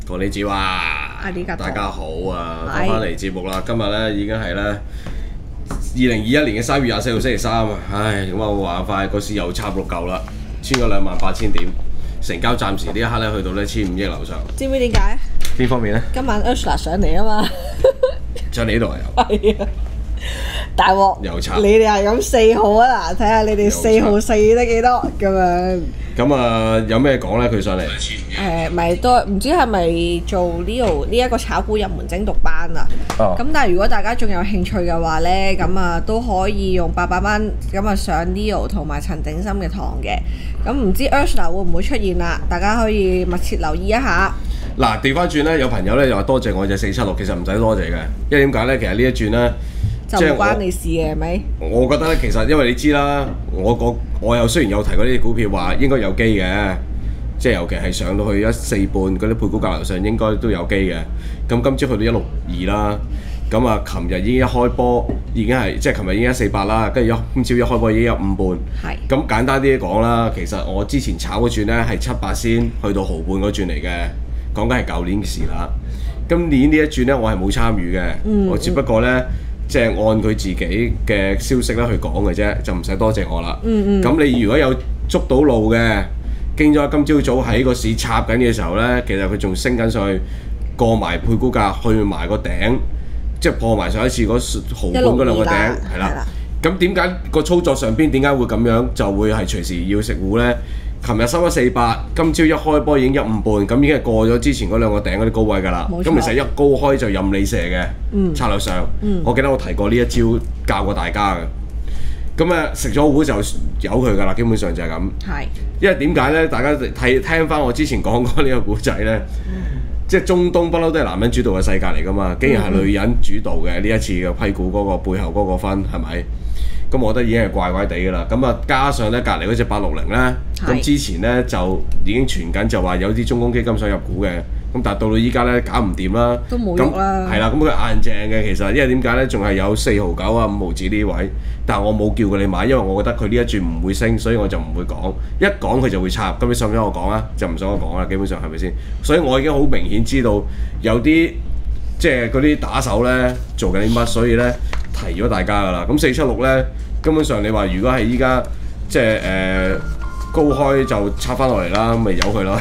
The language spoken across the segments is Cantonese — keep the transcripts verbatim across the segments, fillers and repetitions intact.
講你知話，大家好啊！翻返嚟節目啦，今日咧已經係咧二零二一年嘅三月廿四號星期三啊！唉，咁啊話快個市又插六嚿啦，穿咗兩萬八千點，成交暫時呢一刻咧去到咧千五億樓上。 知唔知點解？ 邊方面咧？ 今晚 Ursula 上嚟啊嘛， 上嚟呢度啊又。 係啊！大鑊！ 又插。 你哋係咁四號啊嗱，睇下你哋四號四得幾多咁樣。 咁啊，有咩講咧？佢上嚟誒，咪都唔知係咪做呢度呢一個炒股入門精讀班啊？ 哦。 咁但係如果大家仲有興趣嘅話咧，咁啊都可以用八百蚊咁啊上 Leo 同埋陳鼎森嘅堂嘅。咁唔知 Ursula 會唔會出現啦？大家可以密切留意一下。 嗱，調翻轉咧，有朋友咧又話多謝我隻四七六，其實唔使多謝嘅，因為點解咧？其實呢一轉咧。 就唔關你事嘅係咪？ 我覺得咧，其實因為你知啦，我個我又雖然有提過呢啲股票話應該有機嘅，即係尤其係上到去一四半嗰啲配股價樓上應該都有機嘅。咁今朝去到一六二啦，咁啊，琴日已經一開波已經係即係琴日已經一四八啦，跟住一今朝一開波已經有五半。係。咁簡單啲講啦，其實我之前炒嗰轉咧係七八先去到毫半嗰轉嚟嘅，講緊係舊年嘅事啦。今年呢一轉咧我係冇參與嘅，嗯、我只不過咧。即係按佢自己嘅消息咧去講嘅啫，就唔使多謝我啦。咁、嗯嗯、你如果有捉到路嘅，經咗今朝早喺個市插緊嘅時候咧，其實佢仲升緊上去，過埋配股價，去埋個頂，即係破埋上一次嗰毫半嗰兩個頂，係啦。咁點解個操作上邊點解會咁樣就會係隨時要食糊咧？琴日收咗四百，今朝一開波已經一五半，咁已經係過咗之前嗰兩個頂嗰啲高位㗎啦。咁其實一高開就任你射嘅，嗯、策略上，嗯、我記得我提過呢一招教過大家嘅。咁啊食咗糊就由佢㗎啦，基本上就係咁。係。因為點解咧？大家睇聽翻我之前講過呢個故仔咧，嗯、即係中東不嬲都係男人主導嘅世界嚟㗎嘛，竟然係女人主導嘅呢一次嘅批股嗰個背後嗰個分係咪？咁我覺得已經係怪怪地㗎啦，咁啊加上咧隔離嗰隻八六零咧，咁之前咧就已經傳緊就話有啲中公基金想入股嘅，咁但係到到依家咧搞唔掂啦， 都冇喐啦， 係啦，咁佢硬淨嘅其實，因為點解咧？仲係有四毫九啊五毫子呢位，但係我冇叫過你買，因為我覺得佢呢一轉唔會升，所以我就唔會講，一講佢就會插，咁你想唔想我講啊？就唔想我講啦，基本上係咪先？所以我已經好明顯知道有啲即係嗰啲打手咧做緊啲乜，所以咧。提咗大家㗎啦，咁四七六咧，根本上你話如果係依家即係誒、呃、高開就插翻落嚟啦，咁咪由佢咯。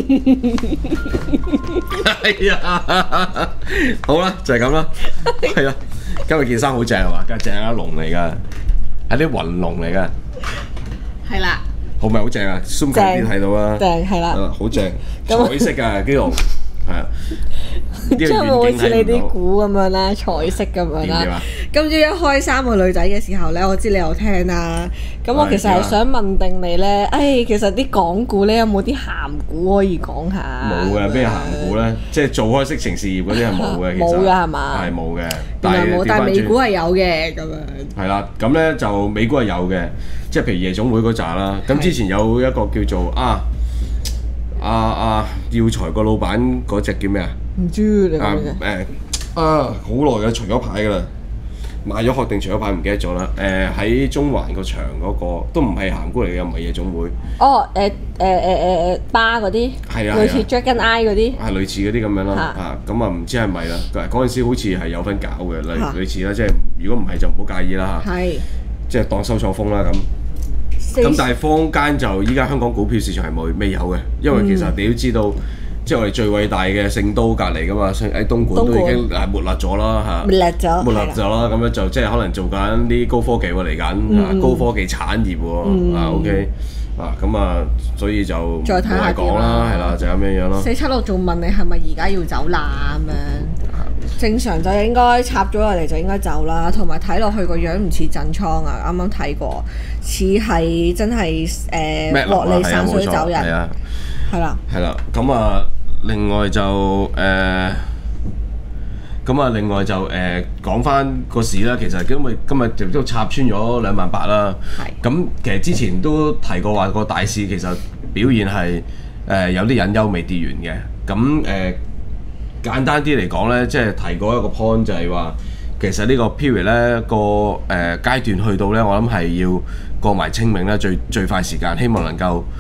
係啊，好啦，就係咁啦，係啦，今日件衫好正係嘛？梗係正啊，龍嚟㗎，係啲雲龍嚟㗎。係啦。好咪好正啊 ，zoom 近啲睇到啊。 正係啦。 好正，彩色㗎啲龍。係啊， 即係會好似你啲股咁樣啦，彩色咁樣啦。今朝一開三個女仔嘅時候咧，我知你有聽啦。咁我其實係想問定你咧，誒，其實啲港股咧有冇啲鹹股可以講下？ 冇嘅，咩鹹股咧？即係做開色情事業嗰啲係冇嘅，其實冇㗎係嘛？ 係冇嘅。 但係冇，但係美股係有嘅咁樣。係啦，咁咧就美股係有嘅，即係譬如夜總會嗰扎啦。咁之前有一個叫做啊。啊啊！耀才個老闆嗰隻叫咩啊？ 唔知你講咩？ 誒啊！好耐嘅，除咗牌㗎啦，買咗殼定除咗牌唔記得咗啦。誒喺中環個場嗰個都唔係行過嚟嘅，唔係夜總會。 哦誒誒誒誒誒巴嗰啲， 係啊， 類似 Dragon Eye 嗰啲， 係類似嗰啲咁樣啦。嚇咁啊，唔知係咪啦？嗰陣時好似係有份搞嘅，類類似啦。即係如果唔係就唔好介意啦嚇。係。即係當收錯風啦咁。咁但係坊間就依家香港股票市場係冇未有嘅，因為其實你都知道，嗯、即係我哋最偉大嘅聖都隔離噶嘛，喺東莞都已經係沒落咗啦嚇， 沒落咗， 沒落咗啦，咁樣就即係可能做緊啲高科技喎嚟緊，嗯、高科技產業喎，嗯、啊 OK，啊咁啊，所以就冇係講啦，係啦，就咁樣樣咯。 四七六仲問你係咪而家要走啦咁樣？正常就應該插咗落嚟就應該走啦，同埋睇落去個樣唔似震倉啊！啱啱睇過，似係真係誒獲利散水走人，係啊，係啦， 係啦。咁啊，另外就誒，咁啊，另外就誒講翻個市啦。其實因為今日亦都插穿咗兩萬八啦。係。咁其實之前都提過話個大市其實表現係誒有啲隱憂未跌完嘅。咁誒。簡單啲嚟講咧，即係提過一個 point 就係話，其實呢個 period 咧個誒、呃、階段去到咧，我諗係要過埋清明咧最最快時間，希望能夠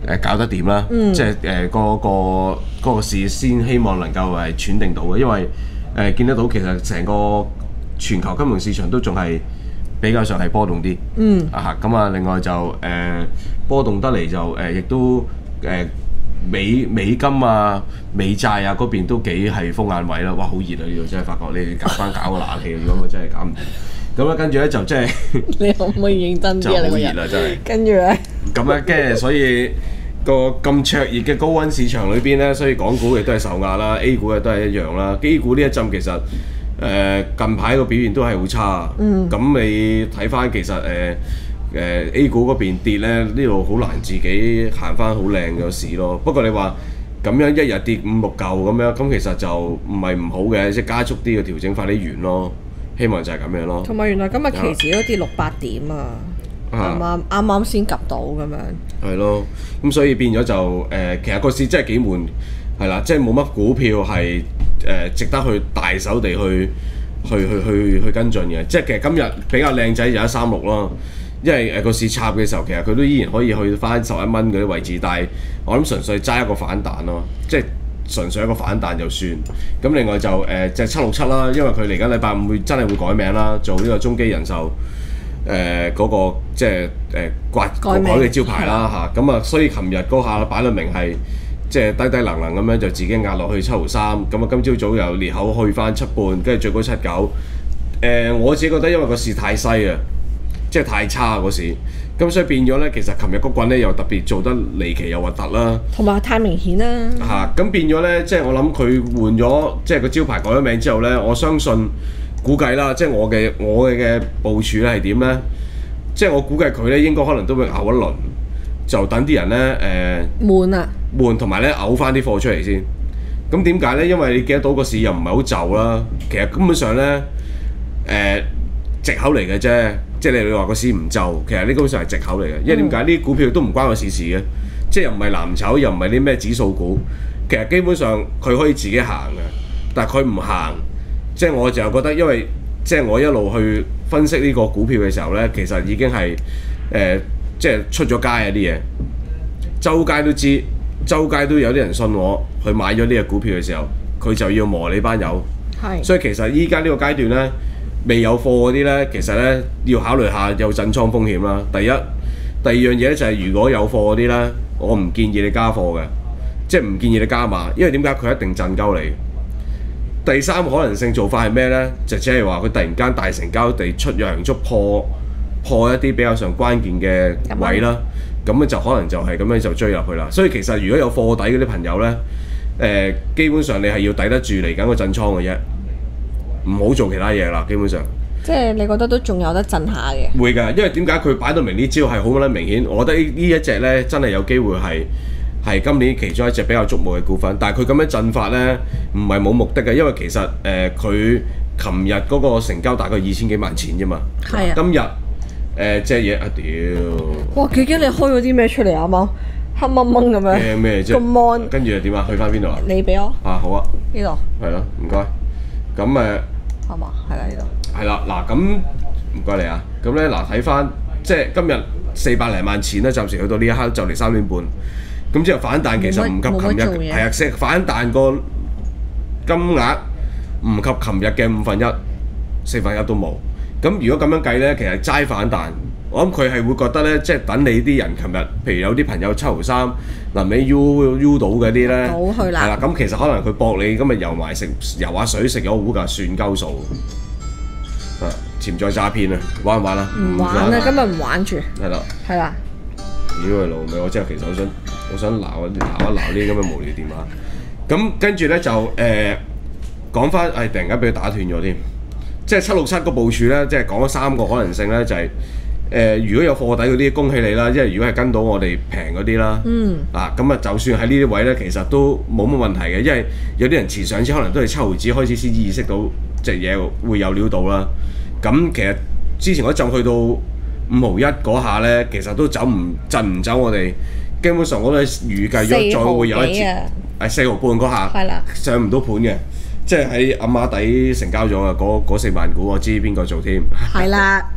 誒搞得掂啦， 嗯即係誒嗰個嗰個市先希望能夠係喘定到嘅，因為誒、呃、見得到其實成個全球金融市場都仲係比較上係波動啲， 嗯啊咁啊，另外就誒、呃、波動得嚟就誒、呃、亦都誒、呃、美美金啊、美債啊嗰邊都幾係風眼位啦，哇好熱啊！呢度真係發覺你哋搞翻搞個冷氣，如果我真係搞唔掂。咁咧跟住咧就即係你可唔可以認真就啲啊？ 好你個人熱啦真係。 跟住咧， 咁咧，跟住所以個咁灼熱嘅高溫市場裏邊咧，所以港股亦都係受壓啦，A 股亦都係一樣啦。A 股呢一陣其實誒、呃、近排個表現都係好差。 嗯咁你睇翻其實誒誒、呃呃、A 股嗰邊跌咧，呢度好難自己行翻好靚嘅市咯。不過你話咁樣一日跌五六嚿咁樣，咁其實就唔係唔好嘅，即係加速啲嘅調整快啲完咯。希望就係咁樣咯。 同埋原來今日期指都跌六百點啊！啱啱啱啱先及到咁樣。 係咯，咁所以變咗就誒、呃，其實個市真係幾悶，係啦，即係冇乜股票係誒、呃、值得去大手地去去去去去跟進嘅。即係其實今日比較靚仔就一三六咯，因為誒個市插嘅時候，其實佢都依然可以去翻十一蚊嗰啲位置，但係我諗純粹揸一個反彈咯，即係純粹一個反彈就算。咁另外就誒即係七六七啦，因為佢嚟緊禮拜五會真係會改名啦，做呢個中基人壽。誒嗰、呃那個即係誒刮改嘅招牌啦嚇，咁啊，所以琴日嗰下擺到明係即係低低能能咁樣就自己壓落去七毫三，咁啊今朝早又裂口去翻七半，跟住最高七九。誒我自己覺得因為個市太西啊，即係太差個市，咁所以變咗咧，其實琴日個棍咧又特別做得離奇又核突啦， 同埋太明顯啦嚇，咁、啊、變咗咧，即係我諗佢換咗即係個招牌改咗名之後咧，我相信。估計啦，即係我嘅我嘅嘅部署咧係點咧？即係我估計佢咧應該可能都會嘔一輪，就等啲人咧誒悶啊， 悶同埋咧嘔翻啲貨出嚟先。咁點解咧？因為你見得到個市又唔係好就啦，其實根本上咧誒、呃、藉口嚟嘅啫。即係你話個市唔就，其實呢根本上係藉口嚟嘅。因為點解呢啲股票都唔關個市事嘅，即係又唔係藍籌，又唔係啲咩指數股，其實基本上佢可以自己行嘅，但係佢唔行。即係我就覺得，因為即係我一路去分析呢個股票嘅時候呢，其實已經係誒、呃、即係出咗街啊啲嘢，周街都知，周街都有啲人信我去買咗呢隻股票嘅時候，佢就要磨你班友。 係。 所以其實依家呢個階段呢，未有貨嗰啲呢，其實呢要考慮下有震倉風險啦。第一，第二樣嘢咧就係如果有貨嗰啲呢，我唔建議你加貨嘅，即係唔建議你加碼，因為點解佢一定震鳩你。第三個可能性做法係咩呢？就即係話佢突然間大成交地出陽燭破破一啲比較上關鍵嘅位啦，咁咧就可能就係咁樣就追入去啦。所以其實如果有貨底嗰啲朋友呢，誒、呃、基本上你係要抵得住嚟緊個震倉嘅啫，唔好做其他嘢啦。基本上， 即係你覺得都仲有得震下嘅？ 會㗎，因為點解佢擺到明呢招係好撚明顯？我覺得呢呢一隻呢，真係有機會係。係今年其中一隻比較矚目嘅股份，但係佢咁樣震法呢，唔係冇目的嘅，因為其實誒佢琴日嗰個成交大概二千幾萬錢啫嘛。 係啊。 今日誒隻嘢啊屌！ 哇！幾驚你開咗啲咩出嚟啱啱？黑掹掹咁樣。 咩咩啫？ 個 mon 跟住又點啊？去翻邊度啊？ 你俾我。 啊好啊。 呢度。 係咯，唔該。咁誒。 係嘛？係啦，呢度。 係啦，嗱咁唔該你啊。咁咧嗱睇翻，即係今日四百零萬錢咧，暫時去到呢一刻就嚟三點半。咁之後反彈其實唔及琴日，係啊，食反彈個金額唔及琴日嘅五分一、四分一都冇。咁如果咁樣計咧，其實齋反彈，我諗佢係會覺得咧，即係等你啲人琴日，譬如有啲朋友七毫三臨尾 U U 到嗰啲咧，係啦，咁其實可能佢搏你今日遊埋食遊下水食咗糊㗎，算鳩數。啊，潛在詐騙啊，玩唔玩啊？ 唔玩啊，今日唔玩住。 係啦。 係啦。 屌佢老味！我真係其實好想好想鬧一鬧一鬧呢啲咁嘅無聊電話。咁跟住咧就誒講翻，誒突然間俾佢打斷咗添。即係七六七個部署咧，即係講咗三個可能性咧，就係、是、誒、呃、如果有貨底嗰啲，恭喜你啦！因為如果係跟到我哋平嗰啲啦， 嗯啊咁啊，就算喺呢啲位咧，其實都冇乜問題嘅，因為有啲人遲上車可能都係七毫子開始先意識到隻嘢會有料到啦。咁其實之前嗰陣去到五毫一嗰下咧，其實都走唔震唔走我哋，基本上我都預計咗再會有一節，係四毫半嗰下上唔到盤嘅，即係喺暗碼底成交咗嘅嗰四萬股，我知邊個做添。 係啦，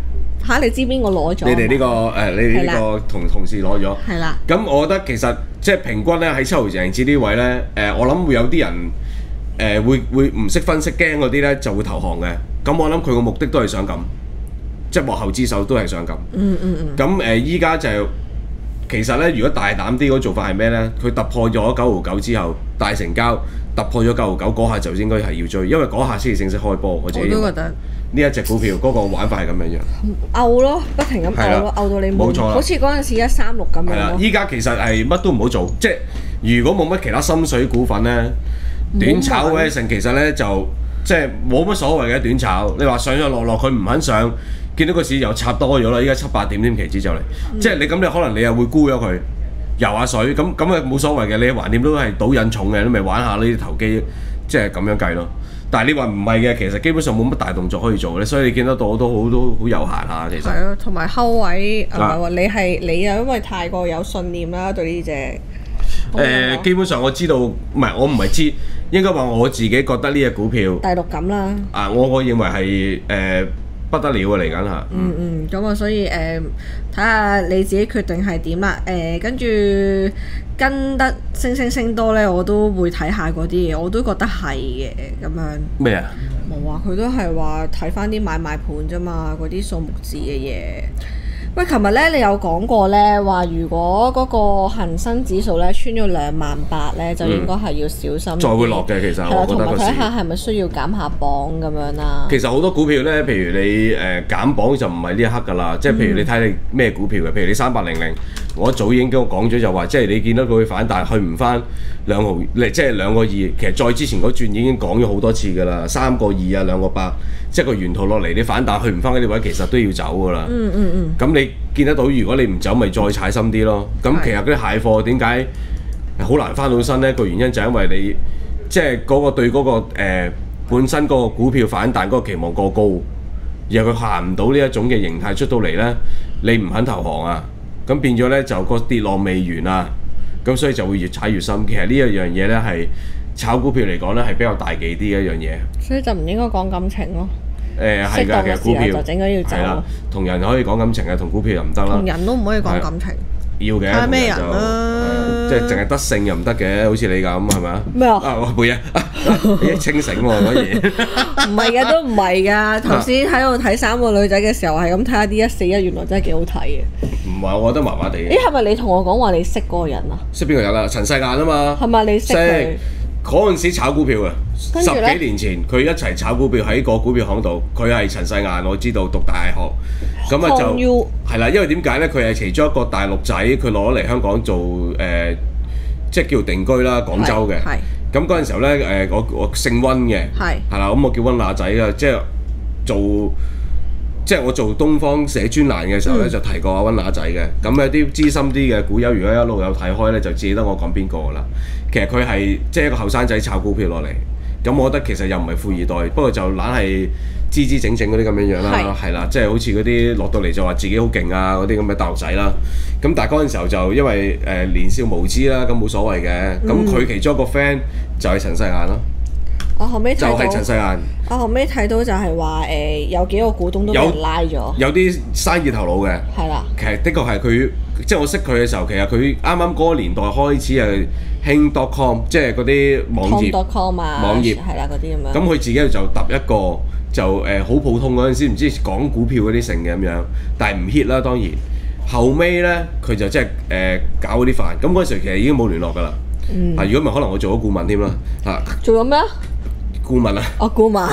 嚇，你知邊個攞咗？ 你哋呢個誒，你哋呢個同同事攞咗。 係啦。 咁我覺得其實即係平均咧喺七號贏子呢位咧，誒我諗會有啲人誒會會唔識分析驚嗰啲咧就會投降嘅。咁我諗佢個目的都係想咁，即係幕後之手都係想咁。 嗯嗯嗯。 咁誒依家就其實咧，如果大膽啲嗰做法係咩咧？佢突破咗九毫九之後，大成交突破咗九毫九嗰下就應該係要追，因為嗰下先至正式開波。我自己我都覺得呢一隻股票嗰個玩法係咁樣樣， 拗咯，不停咁拗咯，拗到你冇，好似嗰陣時一三六咁樣。 係啦，依家其實係乜都唔好做，即係如果冇乜其他心水股份咧，短炒嘅成其實咧就即係冇乜所謂嘅短炒。你話上上落落佢唔肯上。見到個市又插多咗啦，依家七八點添期指就嚟，嗯、即係你咁你可能你又會沽咗佢，游下水，咁咁啊冇所謂嘅，你橫掂都係賭癮重嘅，你咪玩下呢啲投機，即係咁樣計咯。但係你話唔係嘅，其實基本上冇乜大動作可以做咧，所以你見得到都好都好有限下其實。係啊，同埋後位唔係喎，你係你啊，因為太過有信念啦對呢隻。誒、 呃，基本上我知道，唔係我唔係知，應該話我自己覺得呢隻股票。 第六感啦。 啊，我我認為係誒。呃不得了啊！嚟緊嚇， 嗯嗯，咁啊，所以誒，睇下你自己決定係點啦。誒，跟住跟得升升升多咧，我都會睇下嗰啲嘢，我都覺得係嘅咁樣。 咩啊？ 冇啊，佢都係話睇翻啲買賣盤啫嘛，嗰啲數目字嘅嘢。喂，琴日咧你有講過咧，話如果嗰個恆生指數咧穿咗兩萬八咧，就應該係要小心。再會落嘅其實，我覺得個市。 睇下係咪需要減下磅咁樣啦。 其實好多股票咧，譬如你誒、呃、減磅就唔係呢一刻㗎啦，即係譬如你睇你咩股票嘅，譬如你三八零零，我早已經跟我講咗就話，即係你見到佢反彈去唔翻兩毫，即係兩個二，其實再之前嗰轉已經講咗好多次㗎啦，三個二啊兩個八，即係個沿途落嚟你反彈去唔翻嗰啲位，其實都要走㗎啦。嗯嗯嗯。咁你見得到，如果你唔走，咪再踩深啲咯。咁其實嗰啲蟹貨點解好難翻到身呢？個原因就係因為你即係嗰個對嗰、嗰個、呃、本身嗰個股票反彈嗰個期望過高，而佢行唔到呢一種嘅形態出到嚟呢，你唔肯投降啊，咁變咗呢，就個跌浪未完啊，咁所以就會越踩越深。其實呢一樣嘢呢，係炒股票嚟講呢，係比較大忌啲嘅一樣嘢。所以就唔應該講感情咯。誒係㗎，其實股票係啦，同人可以講感情嘅，同股票又唔得啦。同人都唔可以講感情。要嘅。睇下咩人啦。即係淨係得性又唔得嘅，好似你咁係咪啊？咩啊？啊冇嘢，你清醒喎嗰嘢。唔係嘅，都唔係㗎。頭先喺度睇三個女仔嘅時候，係咁睇下啲一四一，原來真係幾好睇嘅。唔係，我覺得麻麻地。咦？係咪你同我講話你識嗰個人啊？識邊個人啊？陳世眼啊嘛。係咪你識佢？嗰陣時炒股票啊，十幾年前佢一齊炒股票喺個股票行度，佢係陳世眼，我知道讀大學，咁啊就係啦，因為點解咧？佢係其中一個大陸仔，佢攞嚟香港做誒、呃，即係叫定居啦，廣州嘅。咁嗰陣時候咧，誒、呃、我我姓温嘅，係係啦，咁我叫温拿仔啊，即係做。即係我做東方寫專欄嘅時候咧，嗯、就提過阿温拿仔嘅。咁有啲資深啲嘅股友，如果一路有睇開咧，就記得我講邊個㗎啦。其實佢係即係一個後生仔炒股票落嚟。咁我覺得其實又唔係富二代，不過就懶係支支整整嗰啲咁樣樣啦，係啦，即係好似嗰啲落到嚟就話自己好勁啊嗰啲咁嘅大陸仔啦。咁但係嗰陣時候就因為誒、呃、年少無知啦，咁冇所謂嘅。咁佢、嗯、其中一個 friend 就係陳世眼咯。我後尾睇到就係陳世眼。我後尾睇到就係話誒有幾個股東都俾人拉咗，有啲生意頭腦嘅。係啦，其實的確係佢，即係我識佢嘅時候，其實佢啱啱嗰個年代開始係興 dot com， 即係嗰啲網頁 dot com 啊，網頁係啦嗰啲咁樣。咁佢自己就揼一個就誒好普通嗰陣時，唔知講股票嗰啲成嘅咁樣，但係唔 hit 啦當然。後尾咧佢就即係誒搞嗰啲飯，咁嗰陣時其實已經冇聯絡㗎啦。嗯。啊，如果唔係可能我做咗顧問添啦嚇。做咗咩啊？顧問啊！哦，顧問，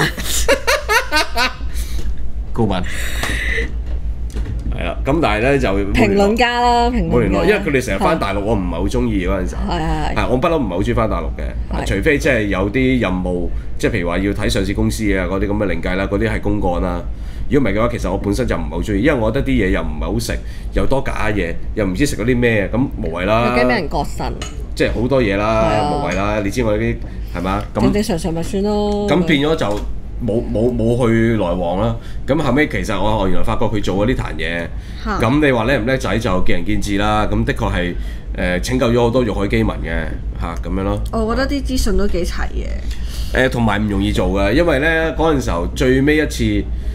顧問，係啦。咁但係咧就評論家啦，評論冇聯絡，因為佢哋成日翻大陸，我唔係好中意嗰陣時。係係係。我不嬲唔係好中意翻大陸嘅，除非即係有啲任務，即係譬如話要睇上市公司啊嗰啲咁嘅另計啦，嗰啲係公幹啦。如果唔係嘅話，其實我本身就唔係好中意，因為我覺得啲嘢又唔係好食，又多假嘢，又唔知食嗰啲咩，咁無謂啦。驚俾人割腎。即係好多嘢啦，無謂啦。你知我呢啲係嘛？咁正正常常咪算咯。咁變咗就冇冇冇去來往啦。咁後尾其實我我原來發覺佢做嗰啲壇嘢，咁你話叻唔叻仔就見仁見智啦。咁的確係誒拯救咗好多肉海饑民嘅嚇咁樣咯。我覺得啲資訊都幾齊嘅。誒同埋唔容易做㗎，因為咧嗰陣時候最尾一次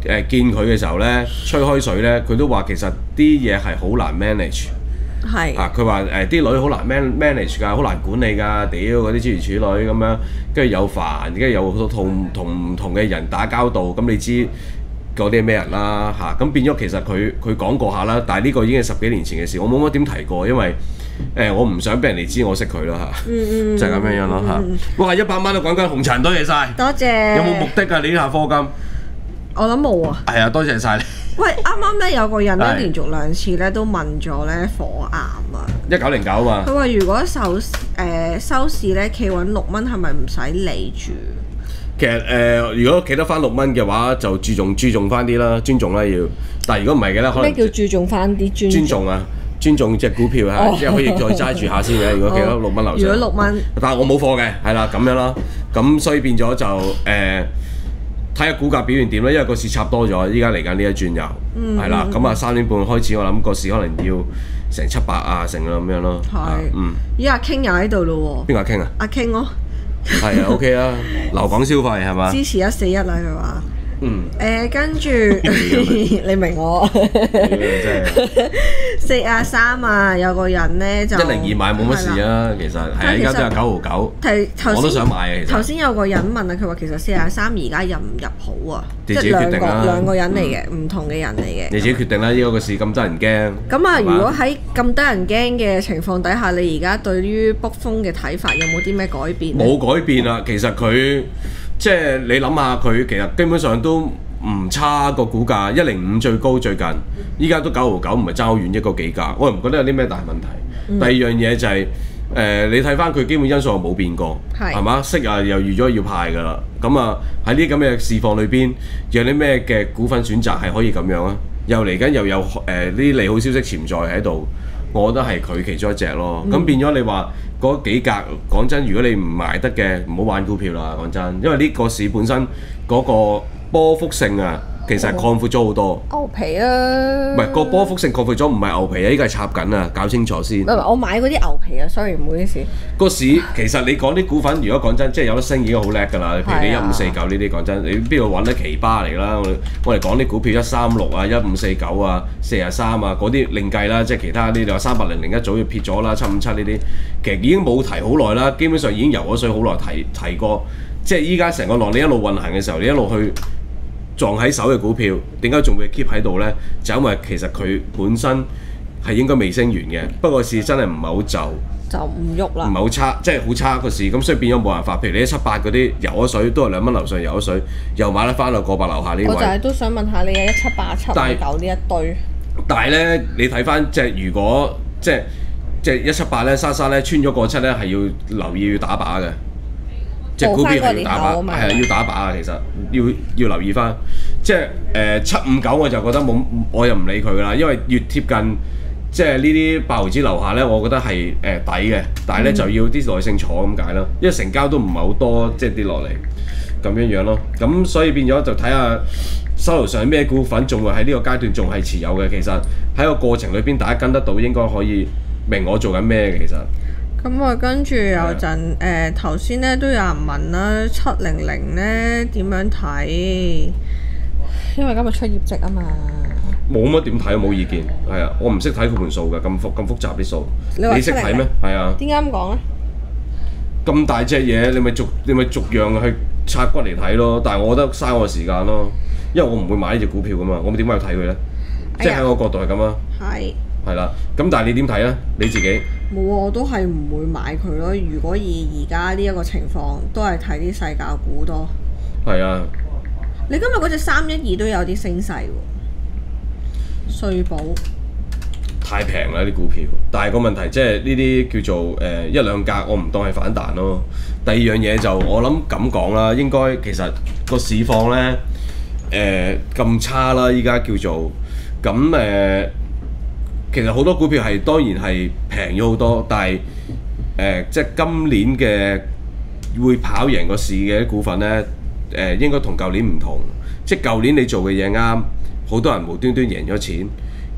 誒見佢嘅時候咧，吹開水咧，佢都話其實啲嘢係好難 manage。 係啊！佢話誒啲女好難 man manage 㗎，好難管理㗎，屌嗰啲諸如此類咁樣，跟住有煩，跟住有好多同同唔同嘅人打交道，咁你知嗰啲係咩人啦嚇？咁、啊、變咗其實佢佢講過下啦，但係呢個已經係十幾年前嘅事，我冇乜點提過，因為誒、呃、我唔想俾人哋知我識佢啦嚇， 嗯嗯就係咁樣樣咯嚇。哇！一百蚊都講緊紅塵，多謝晒。 多謝。 有冇目的啊？你呢下課金？ 我諗冇啊。 係啊，多謝晒你。 喂，啱啱咧有個人咧係連續兩次咧都問咗咧火癌啊。 一九零九啊嘛。 佢話如果收誒、呃、收視咧企穩六蚊，係咪唔使理住？ 其實誒、呃，如果企得翻六蚊嘅話，就注重注重翻啲啦，尊重啦要。但係如果唔係嘅咧，可能咩叫注重翻啲尊尊重啊？尊重隻股票啊， 哦即係可以再揸住下先嘅。如果企得六蚊樓上， 如果六蚊， 但係我冇貨嘅，係啦咁樣啦。咁所以變咗就誒睇下股價表現點啦，因為個市插多咗，依家嚟緊呢一轉又係啦。咁啊三點半開始，我諗個市可能要成七百啊成啦咁樣咯。 係嗯。 咦阿 King 又喺度咯喎？ 邊個阿 King 啊？ 阿 King 咯。 係啊 OK 啦，留港消費係嘛？ 支持一四一啦佢話。 嗯。 誒跟住你明我真係四啊三啊，有個人咧就一零二買冇乜事啊，其實係啊，依家都有九毫九， 提頭我都先想買嘅。其實頭先有個人問啊，佢話其實四啊三而家入唔入好啊？即你自己係兩個決定啦兩個人嚟嘅，唔同嘅人嚟嘅。 你自己決定啦，依家個市咁得人驚。 咁啊， 係嘛如果喺咁得人驚嘅情況底下，你而家對於卜風嘅睇法有冇啲咩改變呢？ 冇改變啦，其實佢即係你諗下，佢其實基本上都唔差個股價，一零五最高最近，依家都九毫九，唔係爭好遠一個幾價，我又唔覺得有啲咩大問題。 嗯、 第二樣嘢就係、是、誒、呃，你睇翻佢基本因素又冇變過， 係係嘛？息啊又預咗要派㗎啦，咁啊喺呢啲咁嘅市況裏邊，有啲咩嘅股份選擇係可以咁樣啊？又嚟緊又有誒呢啲利好消息潛在喺度，我覺得係佢其中一隻咯。咁、嗯、變咗你話嗰幾格，講真，如果你唔買得嘅，唔好玩股票啦。講真，因為呢個市本身嗰個波幅性啊，其實係擴闊咗好多。 牛皮啊！ 唔係個波幅性擴闊咗，唔係牛皮啊，呢個係插緊啊，搞清楚先。 唔係我買嗰啲牛皮啊，sorry 唔好意思。 個市其實你講啲股份，如果講真，即係有得升已經好叻㗎啦。譬如你一五四九呢啲，講真，你邊度揾得奇葩嚟啦？我哋我哋講啲股票一三六啊、一五四九啊、四啊三啊嗰啲另計啦，即係其他啲你話三八零零一早要撇咗啦，七五七呢啲其實已經冇提好耐啦，基本上已經游咗水好耐，提提過。即係依家成個浪你一路運行嘅時候，你一路去撞喺手嘅股票，點解仲會 keep 喺度呢？就因為其實佢本身係應該未升完嘅，不過市真係唔係好就， 就唔喐啦， 唔係好差，即係好差個市，咁所以變咗冇辦法。譬如你一七八嗰啲游咗水，都係兩蚊樓上游咗水，又買得翻到過百樓下呢位。 我就係都想問下你啊，一七八、七五九呢一堆。 但係呢，你睇翻即係如果即係即係一七八呢，莎莎呢穿咗個七呢，係要留意要打靶嘅。隻股票係要打靶，係啊要打靶啊！其實要要留意翻，即係誒七五九我就覺得冇，我又唔理佢㗎啦，因為越貼近即係呢啲八毫子樓下咧，我覺得係誒抵嘅，但係咧、嗯、就要啲耐性坐咁解咯，因為成交都唔係好多，即係跌落嚟咁樣樣咯。咁所以變咗就睇下手頭上咩股份仲會喺呢個階段仲係持有嘅。其實喺個過程裏邊，大家跟得到應該可以明我做緊咩嘅其實。 咁我跟住有陣誒頭先咧都有人問啦，七零零咧點樣睇？因為今日出業績啊嘛。冇乜點睇，冇意見。係啊，我唔識睇佢盤數㗎，咁複咁複雜啲數。 你識睇咩？係啊。 點解咁講咧？咁大隻嘢，你咪逐你咪逐樣去拆骨嚟睇咯。但係我覺得嘥我時間咯，因為我唔會買呢隻股票㗎嘛，我點解要睇佢咧？即係喺我角度係咁啊。係。係啦，咁但係你點睇咧？你自己？冇啊， 我都係唔會買佢咯。如果以而家呢一個情況，都係睇啲細價股多。 係啊。 你今日嗰隻三一二都有啲升勢喎，瑞寶。 太平啦啲股票，但係個問題即係呢啲叫做誒、呃、一兩格，我唔當係反彈咯。第二樣嘢就我諗咁講啦，應該其實個市況咧誒咁差啦，依家叫做咁誒。呃其實好多股票係當然係平咗好多，但係誒、呃、即係今年嘅會跑贏個市嘅股份呢，誒、呃、應該同舊年唔同。即係舊年你做嘅嘢啱，好多人無端端贏咗錢。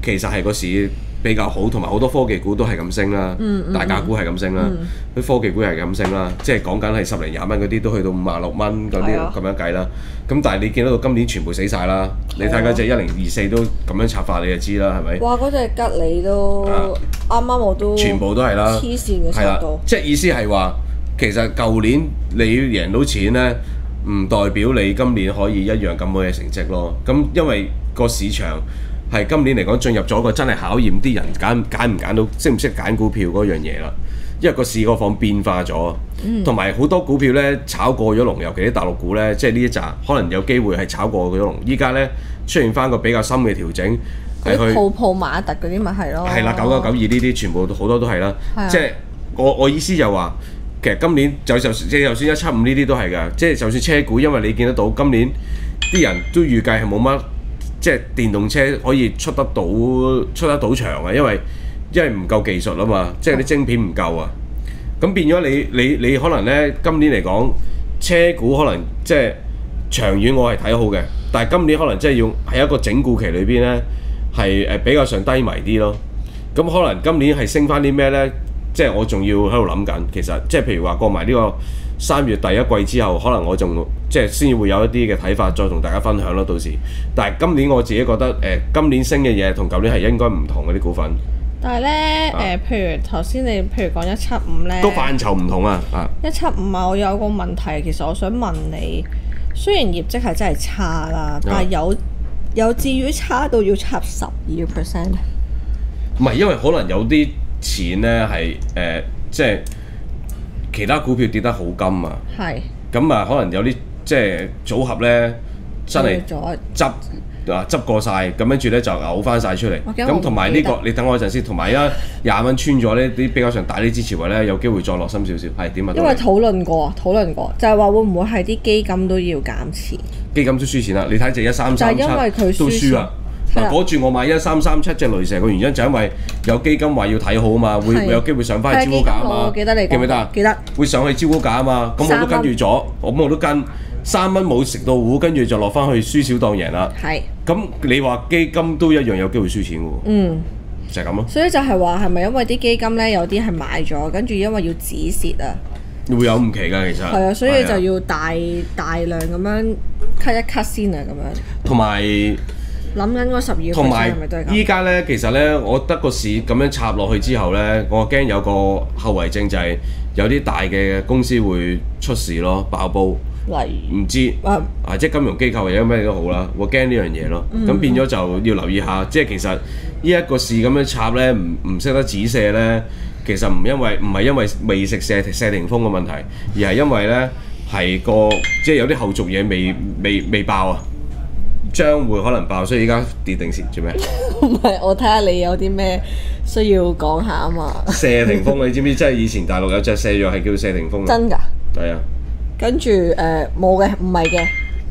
其實係個市比較好，同埋好多科技股都係咁升啦， 嗯嗯大價股係咁升啦，啲、 嗯、 科技股係咁升啦，即係講緊係十零廿蚊嗰啲都去到五啊六蚊嗰啲咁樣計啦。咁但係你見到到今年全部死晒啦，你睇嗰隻一零二四都咁樣插法，你就知啦，係咪？ 哇！嗰隻吉利都啱啱我都全部都係啦， 黐線嘅插到。 即係意思係話，其實舊年你贏到錢咧，唔代表你今年可以一樣咁好嘅成績咯。咁因為個市場係今年嚟講進入咗個真係考驗啲人揀揀唔揀到，識唔識揀股票嗰樣嘢啦。因為個市個況變化咗，同埋好多股票咧炒過咗龍，尤其啲大陸股咧，即係呢一紮可能有機會係炒過咗龍。依家咧出現翻個比較深嘅調整，係去泡泡瑪特嗰啲咪係咯。 係啦，九九九二呢啲全部好多都係啦。即係我我意思就話，其實今年就就即係就算一七五呢啲都係㗎。即係就算車股，因為你見得到今年啲人都預計係冇乜，即係電動車可以出得到出得到場啊，因為。因為唔夠技術啊嘛，即係啲晶片唔夠啊，咁變咗你你你可能咧今年嚟講車股可能即係長遠我係睇好嘅，但係今年可能即係要喺一個整固期裏邊咧係誒比較上低迷啲咯。咁可能今年係升翻啲咩咧？即係我仲要喺度諗緊，其實即係譬如話過埋呢個三月第一季之後，可能我仲即係先會有一啲嘅睇法，再同大家分享咯。到時，但係今年我自己覺得誒、呃，今年升嘅嘢同舊年係應該唔同嘅啲股份。 但係咧，誒、呃，譬如頭先你譬如講一七五咧， 都範疇唔同啊！啊， 一七五啊，我有個問題，其實我想問你，雖然業績係真係差啦，但係有有至於差到要插十二個 percent？ 唔係，因為可能有啲錢咧係誒，即係其他股票跌得好金啊。係。咁啊，可能有啲即係組合咧，真係執。啊！執過晒，咁跟住咧就嘔翻晒出嚟。咁同埋呢個，你等我一陣先。同埋而家廿蚊穿咗呢啲比較上大啲支持位咧，有機會再落深少少。係點啊？ 因為討論過，討論過就係話會唔會係啲基金都要減持？ 基金都輸錢啦！你睇隻一三三七都輸啊！嗱，嗰轉我買一三三七隻雷蛇嘅原因就因為有基金話要睇好啊嘛，會會有機會上翻去招高價啊嘛。記得你記唔記得啊？記得。會上去招高價啊嘛，咁我都跟住咗，咁我都跟。三蚊冇食到糊，跟住就落翻去輸少當贏啦。係。咁你話基金都一樣有機會輸錢喎。嗯。就係咁咯。所以就係話係咪因為啲基金咧有啲係買咗，跟住因為要止蝕啊？會有唔期㗎，其實。係啊，所以就要大大量咁樣 cut 一 cut 先啊，咁樣。同埋諗緊嗰十二個 percent 係咪都係咁？依家咧，其實咧，我覺得個市咁樣插落去之後咧，我驚有個後遺症就係有啲大嘅公司會出事咯，爆煲。唔知啊，啊即係金融機構或者咩都好啦，我驚呢樣嘢咯。咁、嗯、變咗就要留意下，即係其實呢一個市咁樣插咧，唔唔識得止瀉咧，其實唔因為唔係因為未食瀉瀉霆鋒嘅問題，而係因為咧係個即係有啲後續嘢未未未爆啊，將會可能爆，所以而家跌定先做咩？唔係，我睇下你有啲咩需要講下啊嘛。瀉霆鋒你知唔知？即係以前大陸有隻瀉藥係叫瀉霆鋒。真㗎？係啊。跟住誒冇嘅，唔係嘅。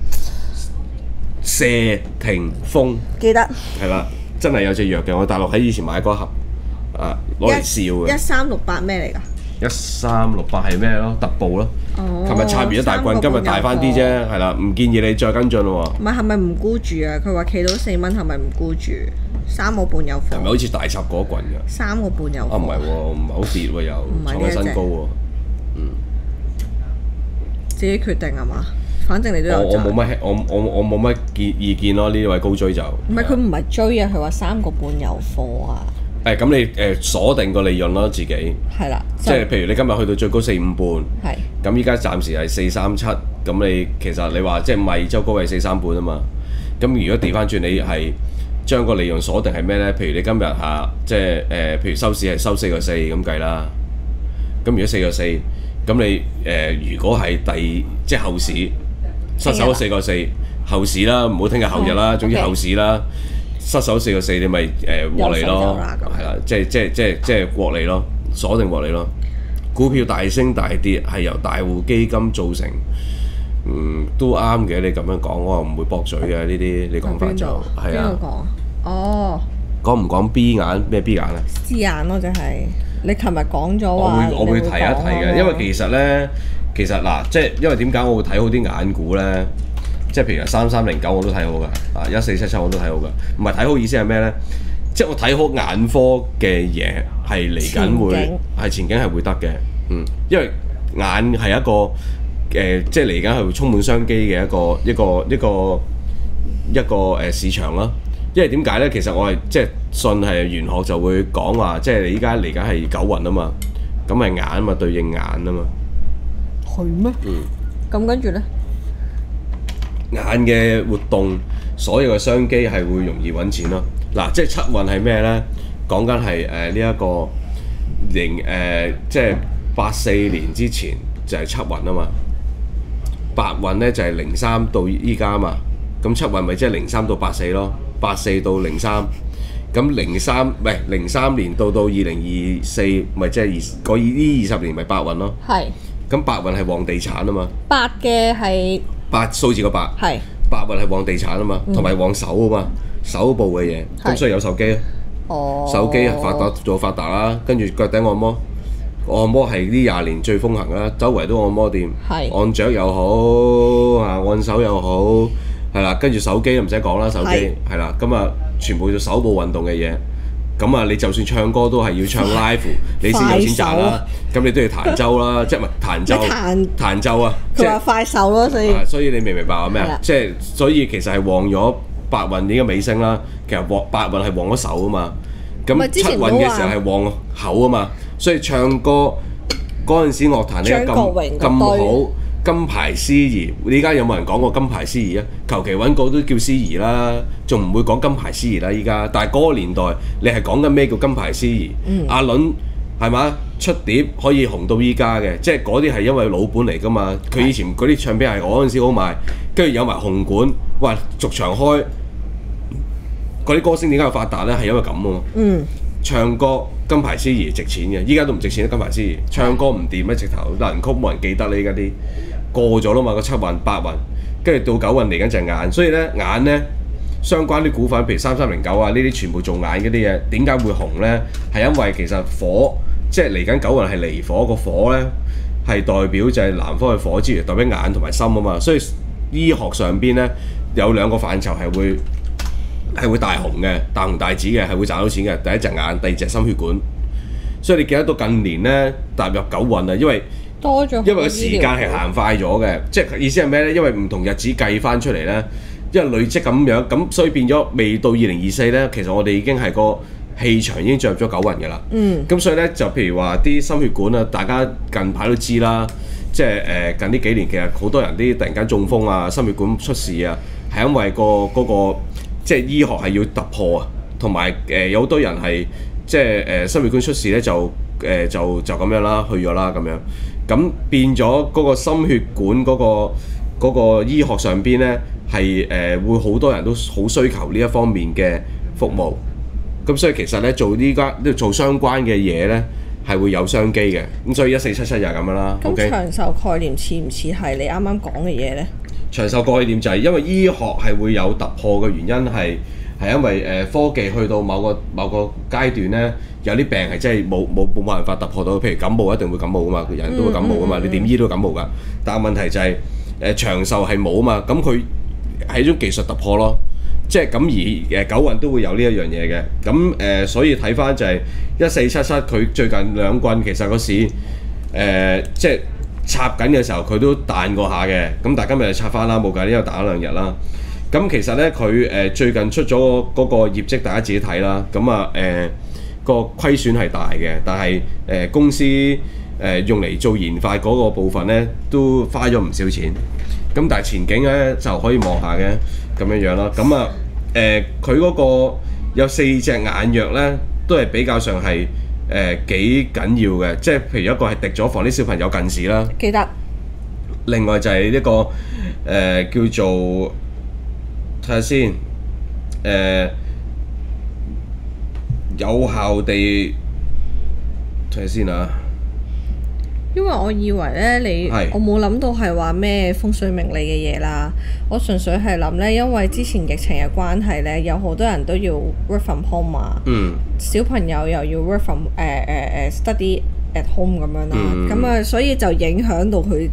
瀉霆鋒記得係啦，真係有隻藥嘅。我大陸喺以前買嗰盒啊，攞嚟笑嘅。一三六八咩嚟㗎？一三六八係咩咯？特步咯。哦。琴日插完一大棍，今日大翻啲啫，係啦，唔建議你再跟進喎。唔係係咪唔沽住啊？佢話企到四蚊，係咪唔沽住？三個半有貨。係咪好似大插嗰棍㗎？三個半有貨。啊唔係喎，唔係好跌喎又，創緊新高喎。嗯。自己決定係嘛？反正你都有賺。我冇乜，我我我冇乜見意見咯。呢位高追就唔係佢唔係追啊，佢話三個半有貨啊。誒咁你誒鎖定個利潤咯，自己係啦。即係譬如你今日去到最高四五半，係咁依家暫時係四三七，咁你其實你話即係咪周高位四三半啊嘛？咁如果調翻轉你係將個利潤鎖定係咩咧？譬如你今日嚇即係誒，譬如收市係收四個四咁計啦。咁如果四個四。咁你誒、呃、如果係第即係後市失手四個四，後市啦，唔好聽日後日啦，總之後市啦，失手四個四，你咪誒獲利咯，係啦，即係即係即係即係獲利咯，鎖定獲利咯。股票大升大跌係由大戶基金造成，嗯都啱嘅。你咁樣講，我唔會駁嘴嘅呢啲，你講法就係啊。邊個講？哦。講唔講 B 眼咩 B 眼啊 ？C 眼咯，就係。你琴日講咗話，我會我會提一提嘅，因為其實咧，其實嗱，即係因為點解我會睇好啲眼股咧？即係譬如三三零九我都睇好㗎，啊一四七七我都睇好㗎。唔係睇好意思係咩咧？ 即係我睇好眼科嘅嘢係嚟緊會前景係前景係會得嘅，嗯，因為眼係一個誒、呃，即係嚟緊係會充滿商機嘅一個一個一個一個誒、呃、市場啦。因為點解咧？其實我係即係信係玄學就會講話，即係你依家嚟緊係九運啊嘛，咁係眼啊嘛，對應眼啊嘛。 係咩？ 嗯。 咁跟住咧？ 眼嘅活動，所有嘅商機係會容易揾錢咯。嗱，即係七運係咩咧？講緊係誒呢一個零誒、呃，即係八四年之前就係七運啊嘛。八運咧就係零三到依家啊嘛。咁七運咪即係零三到八四咯，八四到零三。咁零三唔係零三年到到二零二四，咪即係二嗰呢二十年咪八運咯。 係。 咁八運係旺地產啊嘛。 八嘅係。 八數字個八， 係八運係旺地產啊嘛，同埋旺手啊嘛，手部嘅嘢，咁所以有手機啊， 哦， 手機發達做發達啦，跟住腳底按摩，按摩係呢廿年最風行啦，周圍都按摩店，按腳又好啊，按手又好，係啦，跟住手機唔使講啦，手機係啦，咁啊全部做手部運動嘅嘢。咁啊，你就算唱歌都係要唱 live，你先有錢賺啦。咁你都要彈奏啦，即係唔係彈奏？彈彈奏啊！ 佢話快手咯，所以所以你明唔明白話咩啊？即係所以其實係旺咗八運呢個尾聲啦。其實旺八運係旺咗手啊嘛。咁七運嘅時候係旺口啊嘛。所以唱歌嗰陣時樂壇咧咁咁好。金牌司儀，你而家有冇人講過金牌司儀啊？求其揾個都叫司儀啦，仲唔會講金牌司儀啦依家。但係嗰個年代，你係講緊咩叫金牌司儀？嗯、阿倫係嘛出碟可以紅到依家嘅，即係嗰啲係因為老本嚟㗎嘛。佢以前嗰啲唱片係我嗰陣時好賣，跟住有埋紅館，哇逐場開，嗰啲歌星點解會發達咧？係因為咁啊嘛。嗯。唱歌金牌司儀值錢嘅，依家都唔值錢啦。金牌司儀唱歌唔掂咩？直頭流行曲冇人記得啦，依家啲。過咗啦嘛，個七運八運，跟住到九運嚟緊就係眼，所以咧眼咧相關啲股份，譬如三三零九啊，呢啲全部做眼嗰啲嘢，點解會紅咧？係因為其實火即係嚟緊九運係離火，個火咧係代表就係南方嘅火之餘，代表眼同埋心啊嘛，所以醫學上邊咧有兩個範疇係會係會大紅嘅，大紅大紫嘅係會賺到錢嘅。第一隻眼，第二隻心血管。所以你記得到近年咧踏入九運啊，因為多咗， 因為個時間係行快咗嘅，即係意思係咩咧？因為唔同日子計翻出嚟咧，因為累積咁樣，咁所以變咗未到二零二四咧，其實我哋已經係個氣場已經進入咗九運嘅啦。嗯。咁所以咧就譬如話啲心血管啊，大家近排都知啦，即係誒、呃、近呢幾年其實好多人啲突然間中風啊、心血管出事啊，係因為、個嗰、個即係醫學係要突破啊，同埋誒有好多人係即係誒、呃、心血管出事咧就誒、呃、就就咁樣啦，去咗啦咁樣。咁變咗嗰個心血管嗰、個嗰、個醫學上邊咧係誒會好多人都好需求呢一方面嘅服務，咁所以其實咧做呢家做相關嘅嘢咧係會有商機嘅，咁所以一四七七就係咁樣啦。 咁長壽概念似唔似係你啱啱講嘅嘢咧？ 長壽概念就係因為醫學係會有突破嘅原因係係因為誒、呃、科技去到某個某個階段咧。有啲病係真係冇冇冇辦法突破到，譬如感冒一定會感冒噶嘛，人都會感冒噶嘛，嗯嗯嗯、你點醫都感冒噶。但係問題就係、是、誒、呃、長壽係冇啊嘛，咁佢係一種技術突破咯，即係咁而誒九運都會有呢一樣嘢嘅。咁誒、呃、所以睇翻就係一四七七佢最近兩棍其實個市誒、呃、即係插緊嘅時候佢都彈過下嘅，咁但係今日就插翻啦，冇計，因為打咗兩日啦。咁其實咧佢誒最近出咗嗰個業績，大家自己睇啦。咁啊誒。呃個虧損係大嘅，但係誒、呃、公司誒、呃、用嚟做研發嗰個部分咧，都花咗唔少錢。咁但係前景咧就可以望下嘅咁樣樣啦。咁啊誒佢嗰個有四隻眼藥咧，都係比較上係誒幾緊要嘅。即係譬如一個係滴咗防啲小朋友近視啦， 記得。 另外就係一個誒、呃、叫做睇下先誒。呃有效地睇下先啊！ 因為我以為咧，你我冇諗到係話咩風水命理嘅嘢啦。我純粹係諗咧，因為之前疫情嘅關係咧，有好多人都要 work from home 啊。嗯。小朋友又要 work from 誒誒誒 study at home 咁樣啦。咁啊、嗯，所以就影響到佢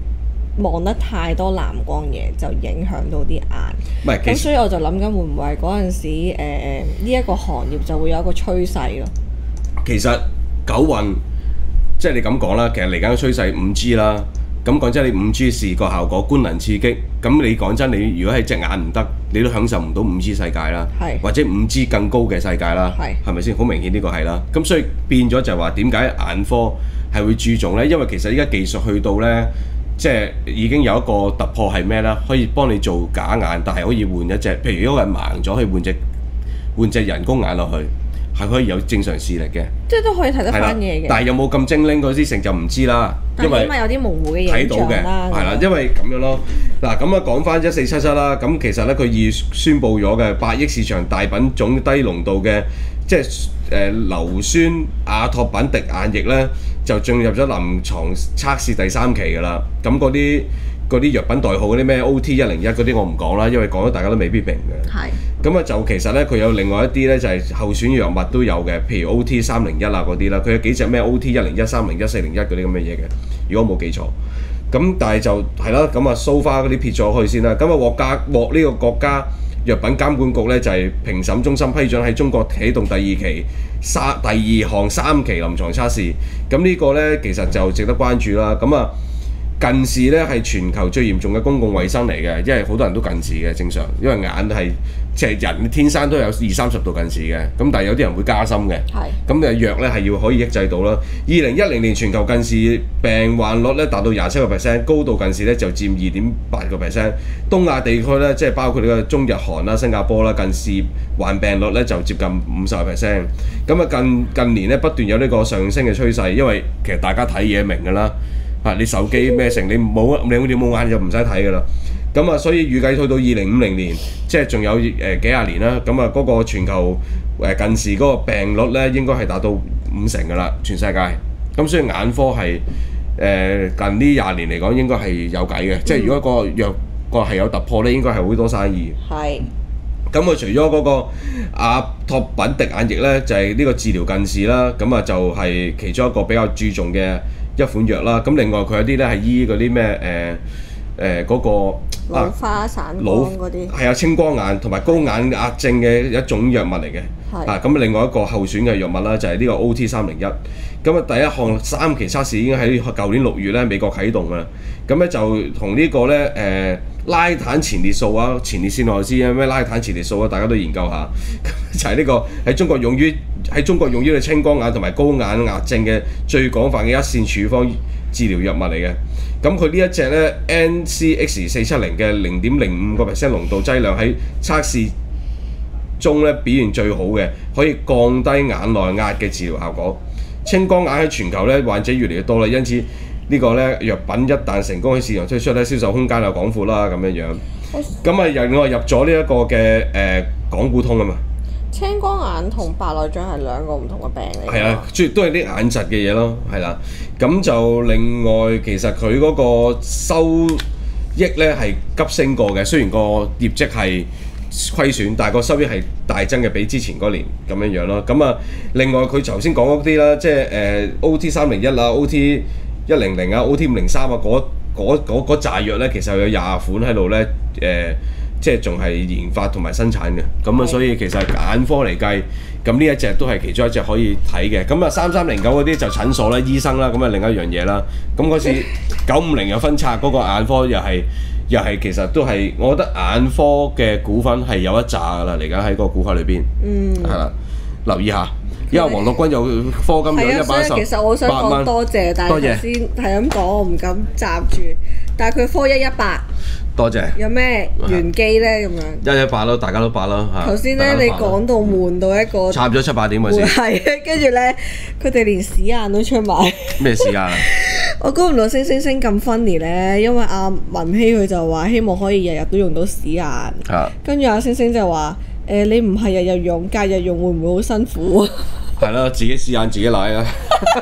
望得太多藍光嘢，就影響到啲眼。 唔係，其實咁所以我就諗緊會唔會係嗰陣時誒呢一個行業就會有一個趨勢咯。 其實九運即係你咁講啦，其實嚟緊嘅趨勢五 G 啦。咁講真，你五 G 視覺效果、觀能刺激，咁你講真，你如果係隻眼唔得，你都享受唔到五 G 世界啦， 係或者五 G 更高嘅世界啦， 係係咪先？好明顯呢個係啦。咁所以變咗就係話點解眼科係會注重呢？因為其實依家技術去到呢，即係已經有一個突破係咩呢？可以幫你做假眼，但係可以換一隻，譬如如果人盲咗，可以換隻換隻人工眼落去。係可以有正常視力嘅， 即係都可以睇得翻嘢嘅。 但係有冇咁精靈嗰啲成就唔知啦，因為因為有啲模糊嘅影睇到嘅，係啦，因為咁樣咯。嗱咁啊講翻一四七七啦，咁其實咧佢已宣布咗嘅八億市場大品種低濃度嘅即係誒、呃、硫酸亞托品滴眼液咧，就進入咗臨床測試第三期㗎啦。咁嗰啲嗰啲藥品代號嗰啲咩 O T 一零一嗰啲我唔講啦，因為講咗大家都未必明嘅。 係。咁啊就其實咧佢有另外一啲咧就係、是、候選藥物都有嘅，譬如 O T 三零一啊嗰啲啦，佢有幾隻咩 O T 一零一、三零一、四零一嗰啲咁嘅嘢嘅，如果冇記錯。咁但係就係啦，咁啊 so far 嗰啲撇咗去先啦。咁啊獲價獲呢個國家藥品監管局咧就係、是、評審中心批准喺中國啟動第二期三第二項三期臨床測試。咁呢個咧其實就值得關注啦。咁啊近視咧係全球最嚴重嘅公共衛生嚟嘅，因為好多人都近視嘅正常，因為眼係即係人天生都有二三十度近視嘅，咁但係有啲人會加深嘅。係。咁嘅藥咧係要可以抑制到啦。二零一零年全球近視病患率咧達到廿七個 percent， 高度近視咧就佔二點八個 percent。東亞地區咧即係包括呢個中日韓啦、新加坡啦，近視患病率咧就接近五十個 percent。咁啊近近年咧不斷有呢個上升嘅趨勢，因為其實大家睇嘢明㗎啦。啊！你手機咩成？你冇你你冇眼就唔使睇㗎啦。咁啊，所以預計去到二零五零年，即係仲有誒、呃、幾廿年啦。咁啊，嗰個全球誒、呃、近視嗰個病率咧，應該係達到五成㗎啦，全世界。咁所以眼科係誒、呃、近呢廿年嚟講，應該係有計嘅。嗯、即係如果個藥個係有突破咧，應該係好多生意。係。咁佢除咗嗰個亞托品滴眼液咧，就係、是、呢個治療近視啦。咁啊，就係其中一個比較注重嘅一款藥啦，咁另外佢有啲咧係醫嗰啲咩誒誒嗰個老花散光嗰啲， 係啊青光眼同埋高眼壓症嘅一種藥物嚟嘅。啊咁另外一個候選嘅藥物啦，就係呢個 O T 三零一。咁啊第一項三期測試已經喺舊年六月咧美國啟動㗎啦。咁咧就同呢個咧誒拉坦前列素啊、前列腺內斯啊、咩拉坦前列素啊，大家都研究下。就係呢個喺中國用於喺中國用於嘅青光眼同埋高眼壓症嘅最廣泛嘅一線處方治療藥物嚟嘅。咁佢呢一隻咧 N C X 四七零嘅零點零五個 percent 濃度劑量喺測試中咧表現最好嘅，可以降低眼內壓嘅治療效果。青光眼喺全球咧患者越嚟越多啦，因此呢個咧藥品一旦成功喺市場推出咧，銷售空間又廣闊啦咁樣樣。咁啊另外入咗呢一個嘅誒、呃、港股通啊嘛。 青光眼同白內障係兩個唔同嘅病嚟。係啊，主要都係啲眼疾嘅嘢咯，係啦。咁就另外其實佢嗰個收益咧係急升過嘅，雖然個業績係虧損，但係個收益係大增嘅，比之前嗰年咁樣樣咯。咁啊，另外佢頭先講嗰啲啦，即係誒 O T 三零一啊、O T 一零零啊、O T 五零三啊，嗰嗰嗰嗰紮藥咧，其實有廿款喺度咧，誒、呃。即係仲係研發同埋生產嘅，咁啊，所以其實眼科嚟計，咁呢一隻都係其中一隻可以睇嘅。咁啊，三三零九嗰啲就診所啦、醫生啦，咁啊另一樣嘢啦。咁嗰次九五零又分拆嗰個眼科又係又係其實都係，我覺得眼科嘅股份係有一紮㗎啦，嚟緊喺個股價裏邊，嗯，係啦，留意下。因為黃樂君有科金有一百一十， 其實我想講多謝，但係頭先係咁講，我唔敢閘住。但係佢科一一八， 多謝。 有咩玄機咧？咁樣一一八咯，大家都八咯嚇。 頭先咧，你講到悶到一個， 插咗七八點嗰時。 係，跟住咧，佢哋連屎眼都出埋。咩屎眼啊？ 我估唔到星星星咁 funny 咧，因為阿文希佢就話希望可以日日都用到屎眼。啊。跟住阿星星就話。誒、呃、你唔係日日用，隔日用會唔會好辛苦啊？ 係啦，自己試眼自己奶啊！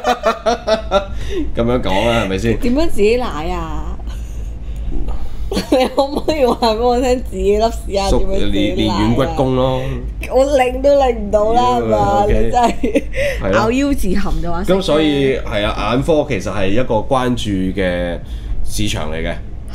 咁樣講啊，係咪先？ 點樣自己奶啊？你可唔可以話俾我聽自己粒屎眼點樣自己奶啊？練練軟骨功咯。我擰都擰唔到啦，係嘛？你真係咬腰自含就話。 咁所以係啊，眼科其實係一個關注嘅市場嚟嘅。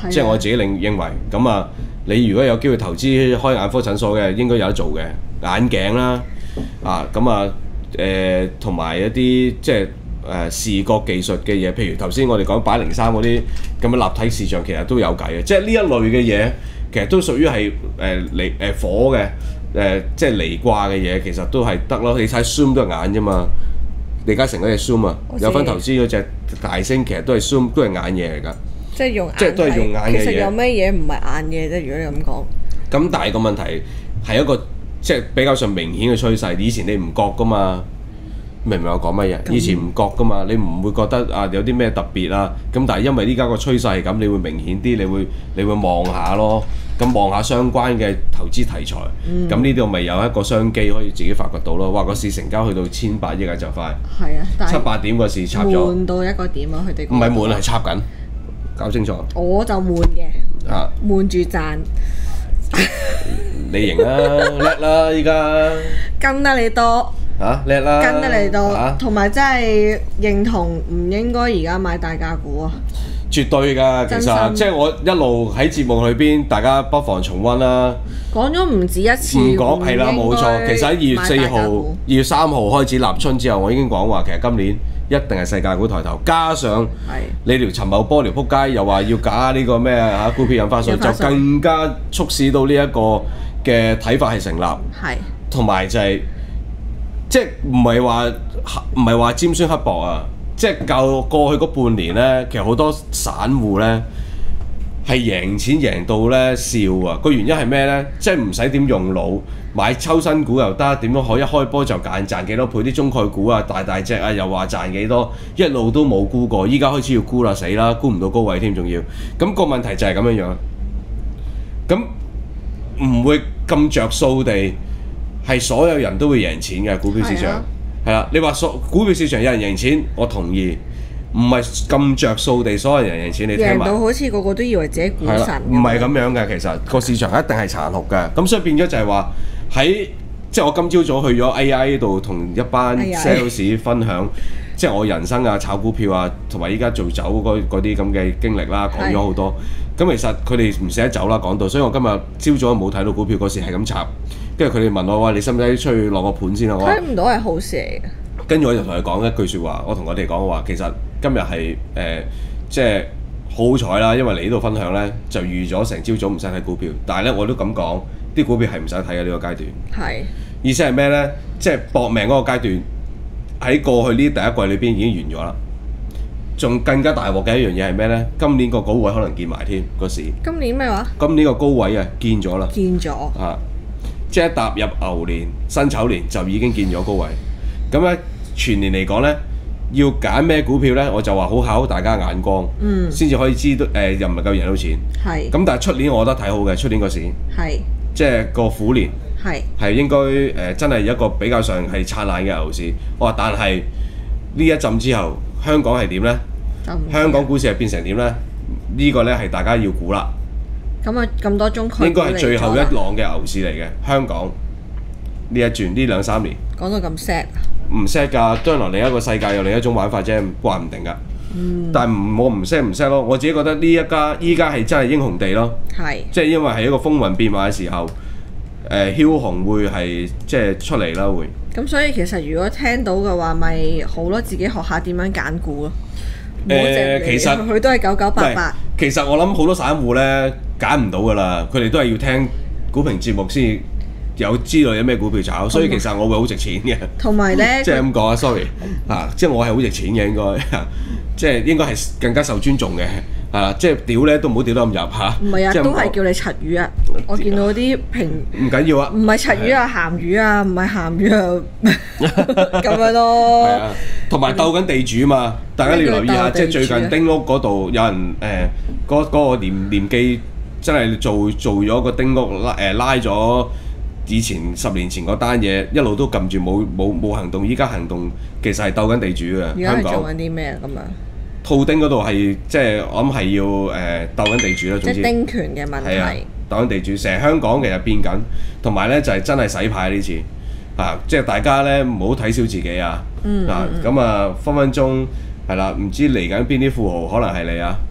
即係我自己認認為咁啊。你如果有機會投資開眼科診所嘅，應該有得做嘅眼鏡啦，啊咁啊誒，同埋一啲即係誒視覺技術嘅嘢，譬如頭先我哋講擺零三嗰啲咁嘅立體視像，其實都有計嘅。即係呢一類嘅嘢，其實都屬於係誒離誒火嘅誒、呃，即係離掛嘅嘢，其實都係得咯。你睇 Zoom 都係眼啫嘛，李嘉誠嗰隻 Zoom 啊，有份投資嗰隻大星，其實都係 Zoom，都係眼嘢嚟㗎。 即係用眼， 即係都係用眼嘅嘢。 其實有咩嘢唔係眼嘢啫？如果你咁講。 咁但係個問題係一個即係比較上明顯嘅趨勢。以前你唔覺㗎嘛，明唔明我講乜嘢？以前唔覺㗎嘛，你唔會覺得啊有啲咩特別啊。咁但係因為依家個趨勢係咁，你會明顯啲，你會你會望下咯。咁望下相關嘅投資題材，咁呢度咪有一個商機可以自己發掘到咯。哇！個市成交去到千八億啊，就快。係啊，但係七八點個市插咗。悶到一個點啊！佢哋唔係悶係插緊。搞清楚，我就悶嘅，啊，悶住賺。你型啦，叻啦，依家跟得你多嚇，叻啦，跟得你多，同埋真係認同唔應該而家買大價股啊！絕對㗎，其實即係我一路喺節目裏邊，大家不妨重溫啦。講咗唔止一次，唔講係啦，冇錯。其實喺二月四號、二月三號開始立春之後，我已經講話其實今年一定係世界股抬頭，加上你條陳茂波條撲街又話要假呢個咩嚇股票印花稅，就更加促使到呢一個嘅睇法係成立。係，同埋就係即係唔係話唔係話尖酸刻薄啊！即係舊過去嗰半年呢，其實好多散戶呢係贏錢贏到呢笑啊！個原因係咩呢？即係唔使點用腦買抽新股又得，點樣可以一開波就賺賺幾多倍？啲中概股啊，大大隻啊，又話賺幾多，一路都冇沽過，依家開始要沽啦，死啦，沽唔到高位添，仲要咁個問題就係咁樣樣，咁唔會咁着數地係所有人都會贏錢嘅股票市場。係啦，你話所股票市場有人贏錢，我同意，唔係咁着數地所有人贏錢，你聽埋。贏到好似個個都以為自己股神。唔係咁樣嘅，其實個市場一定係殘酷嘅。咁所以變咗就係話喺即係我今朝早去咗 A I 度同一班 sales 分享，即係我人生啊、炒股票啊，同埋依家做酒嗰啲咁嘅經歷啦，講咗好多。咁其實佢哋唔捨得走啦，講到，所以我今日朝早冇睇到股票嗰時係咁插。跟住佢哋問我話：你使唔使出去落個盤先啊？我睇唔到係好事嚟嘅。跟住我就同佢講一句説話，我同佢哋講話，其實今日係誒即係好彩啦，因為嚟呢度分享咧，就預咗成朝早唔使睇股票。但係咧，我都咁講，啲股票係唔使睇嘅呢個階段。係。意思係咩咧？即係搏命嗰個階段喺過去呢第一季裏邊已經完咗啦。仲更加大鑊嘅一樣嘢係咩咧？今年個高位可能見埋添個市。今年咩話？今年個高位啊，見咗啦。見咗。啊！即係踏入牛年、辛丑年就已經見咗高位，咁咧全年嚟講咧，要揀咩股票咧，我就話好考大家眼光，嗯，先至可以知道誒、呃，又唔能夠贏到錢，係。咁但係出年我覺得睇好嘅，出年個市，係，即係個虎年，係，係應該誒、呃、真係一個比較上係燦爛嘅牛市。我話但係呢一陣之後，香港係點咧？香港股市係變成點咧？呢、呢個咧係大家要估啦。咁啊，咁多中概應該係最後一浪嘅牛市嚟嘅，香港呢一轉呢兩三年。講到咁 sad 唔 sad 㗎，將來另一個世界有另一種玩法啫，話唔定㗎。嗯。但係唔我唔 sad 唔 sad 咯，我自己覺得呢一家依家係真係英雄地咯。係。即係因為係一個風雲變幻嘅時候，誒、呃、梟雄會係即係出嚟啦會。咁所以其實如果聽到嘅話，咪好咯，自己學下點樣揀股咯。誒、呃，其實佢都係九九八八。其實我諗好多散戶咧。揀唔到㗎啦，佢哋都係要聽股評節目先有知道有咩股票炒，所以其實我會好值錢嘅。同埋咧，即係咁講啊 ，sorry 啊，即係我係好值錢嘅應該，即係應該係更加受尊重嘅。啊，即係屌咧都唔好屌得咁入嚇。唔係啊，都係叫你柒魚啊！我見到啲評唔緊要啊，唔係柒魚啊，鹹魚啊，唔係鹹魚啊，咁樣咯。係啊，同埋鬥緊地主嘛，大家要留意下，即係最近丁屋嗰度有人誒嗰嗰個年年記。真係做做咗個丁屋拉誒拉咗以前十年前嗰單嘢，一路都撳住冇冇冇行動，依家行動其實係鬥緊地主嘅。香港做緊啲咩咁啊？套丁嗰度係即係我諗係要誒、呃、鬥緊地主啦，總之。即係丁權嘅問題。係啊，鬥緊地主，成香港其實變緊，同埋咧就係、是、真係洗牌呢次啊！即係大家咧唔好睇小自己啊！嗯、啊咁啊分分鐘係啦，唔知嚟緊邊啲富豪可能係你啊！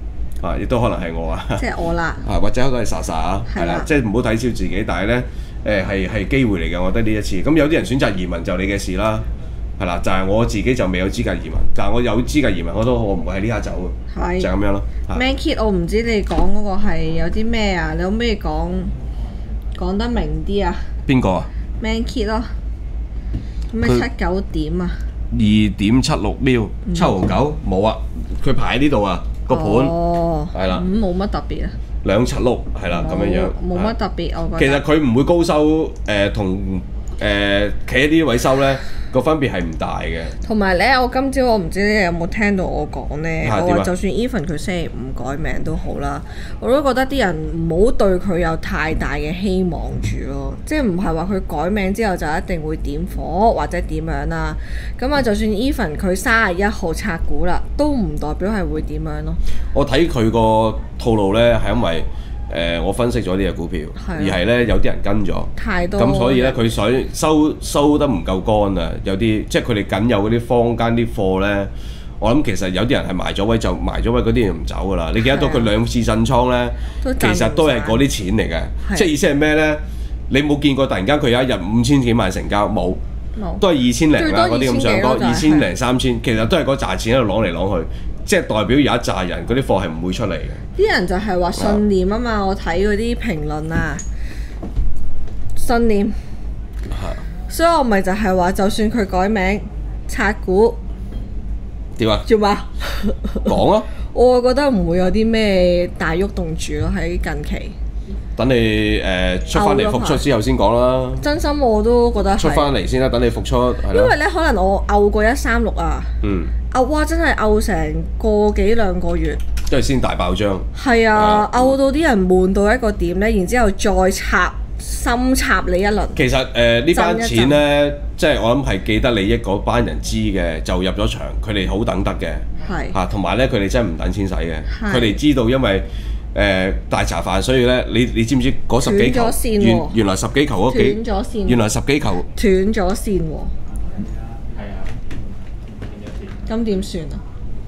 啊，亦都可能係我啊， 即係我啦。 啊或者可能係莎莎啊，係啦係啦， 即係唔好睇小自己，但係咧誒係係機會嚟嘅，我覺得呢一次。咁有啲人選擇移民就你嘅事啦，係啦，就係、我自己就未有資格移民，但係我有資格移民我都我唔會喺呢刻走嘅， 係就係咁樣咯。啊 Man Kit，我唔知你講嗰個係有啲咩啊？你可唔可以講講得明啲啊邊個啊？ ？Man Kit 咯，咩佢七九點啊？ 二點七六秒七毫九冇啊，佢排喺呢度啊個盤哦， 係啦咁冇乜特別啊。 兩七六係啦咁樣樣， 冇乜啊特別，我其覺得。 實佢唔會高收誒同誒企喺呢啲位收咧個分別係唔大嘅。 同埋咧，我今朝我唔知你有冇聽到我講咧， 係點啊我話就算 even 佢星期五改名都好啦，我都覺得啲人唔好對佢有太大嘅希望住咯，即係唔係話佢改名之後就一定會點火或者點樣啦。咁啊，就算 even 佢三十一號拆股啦，都唔代表係會點樣咯。 我睇佢個套路咧係因為誒、呃我分析咗呢隻股票， 係啊而係咧有啲人跟咗。 太多咁所以咧，佢想收收得唔夠乾啊！有啲即係佢哋僅有嗰啲坊間啲貨咧，我諗其實有啲人係埋咗位就埋咗位，嗰啲人唔走噶啦。你記得到佢兩次震倉咧， 都其實都係嗰啲錢嚟嘅。 係即係意思係咩咧？你冇見過突然間佢有一日五千幾萬成交冇？ 冇都係二千零最多啊嗰啲咁上多， 二千幾咯就係二千零三千，其實都係嗰扎錢喺度攞嚟攞去，即係代表有一紮人嗰啲貨係唔會出嚟嘅。 啲人就係話信念啊嘛，我睇嗰啲評論啊，信念。所以我咪就係話，就算佢改名拆股， 點啊？ 做嘛？ 講啊！ 我覺得唔會有啲咩大喐動住咯，喺近期。 等你誒、呃出翻嚟拗咗復出之後先講啦， 真心我都覺得出係， 翻嚟先啦，等你復出係咯。 因為咧可能我拗過一三六啊， 嗯， 拗哇真係拗成個幾兩個月， 因為先大爆張。 係啊啊， 拗到啲人悶到一個點咧，然之後再插深插你一輪。 其實誒、呃呢班震一錢咧，即係我諗係既得利益嗰班人知嘅，就入咗場，佢哋好等得嘅係嚇，同埋咧佢哋真係唔等錢使嘅， 係佢哋知道因為。誒、大茶飯，所以咧，你你知唔知嗰十幾球斷咗線喎原原來十幾球嗰幾斷咗線原來十幾球斷咗線喎， 係啊，變咗線。 咁點算啊？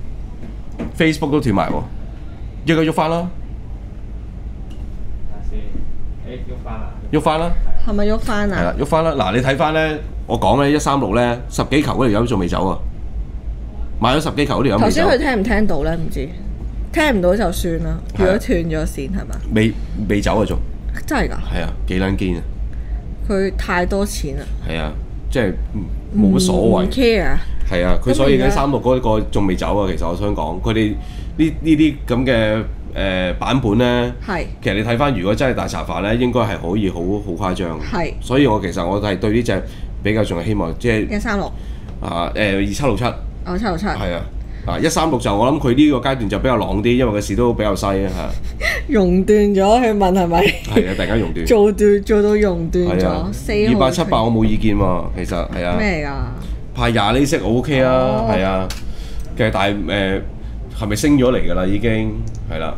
Facebook 都斷埋喎，應該喐翻啦， 睇下先，誒喐翻啦， 喐翻啦， 係咪喐翻啊？ 係啦，喐翻啦。嗱，你睇翻咧，我講咧一三六咧十幾球嗰條友仲未走啊，買咗十幾球嗰條友未走頭先，佢聽唔聽到咧？唔知，聽唔到就算啦。 係啊如果斷咗線係嘛？ 未未走啊仲， 真係㗎， 係啊，幾撚堅啊， 佢太多錢啦， 係啊，即係冇乜所唔謂。 care 啊。 係啊，佢咁所以而家嘅三六嗰個仲未走啊。其實我想講，佢哋呢呢啲咁嘅誒版本咧， 係其實你睇翻，如果真係大茶飯咧，應該係可以好好誇張。 係所以我其實我係對呢只比較仲係希望，即係一三六， 啊誒二七六七哦七六七， 係啊。啊一三六就我諗佢呢個階段就比較朗啲，因為個市都比較細啊熔斷咗，佢問係咪？ 嚇，係啊，突然間熔斷。 做斷做到熔斷係啊咗，四號二八七八我冇意見喎，其實係啊。 咩嚟㗎？ 派廿厘息我 OK 啊， 哦係啊。其實但係誒係咪升咗嚟㗎啦？已經係啦，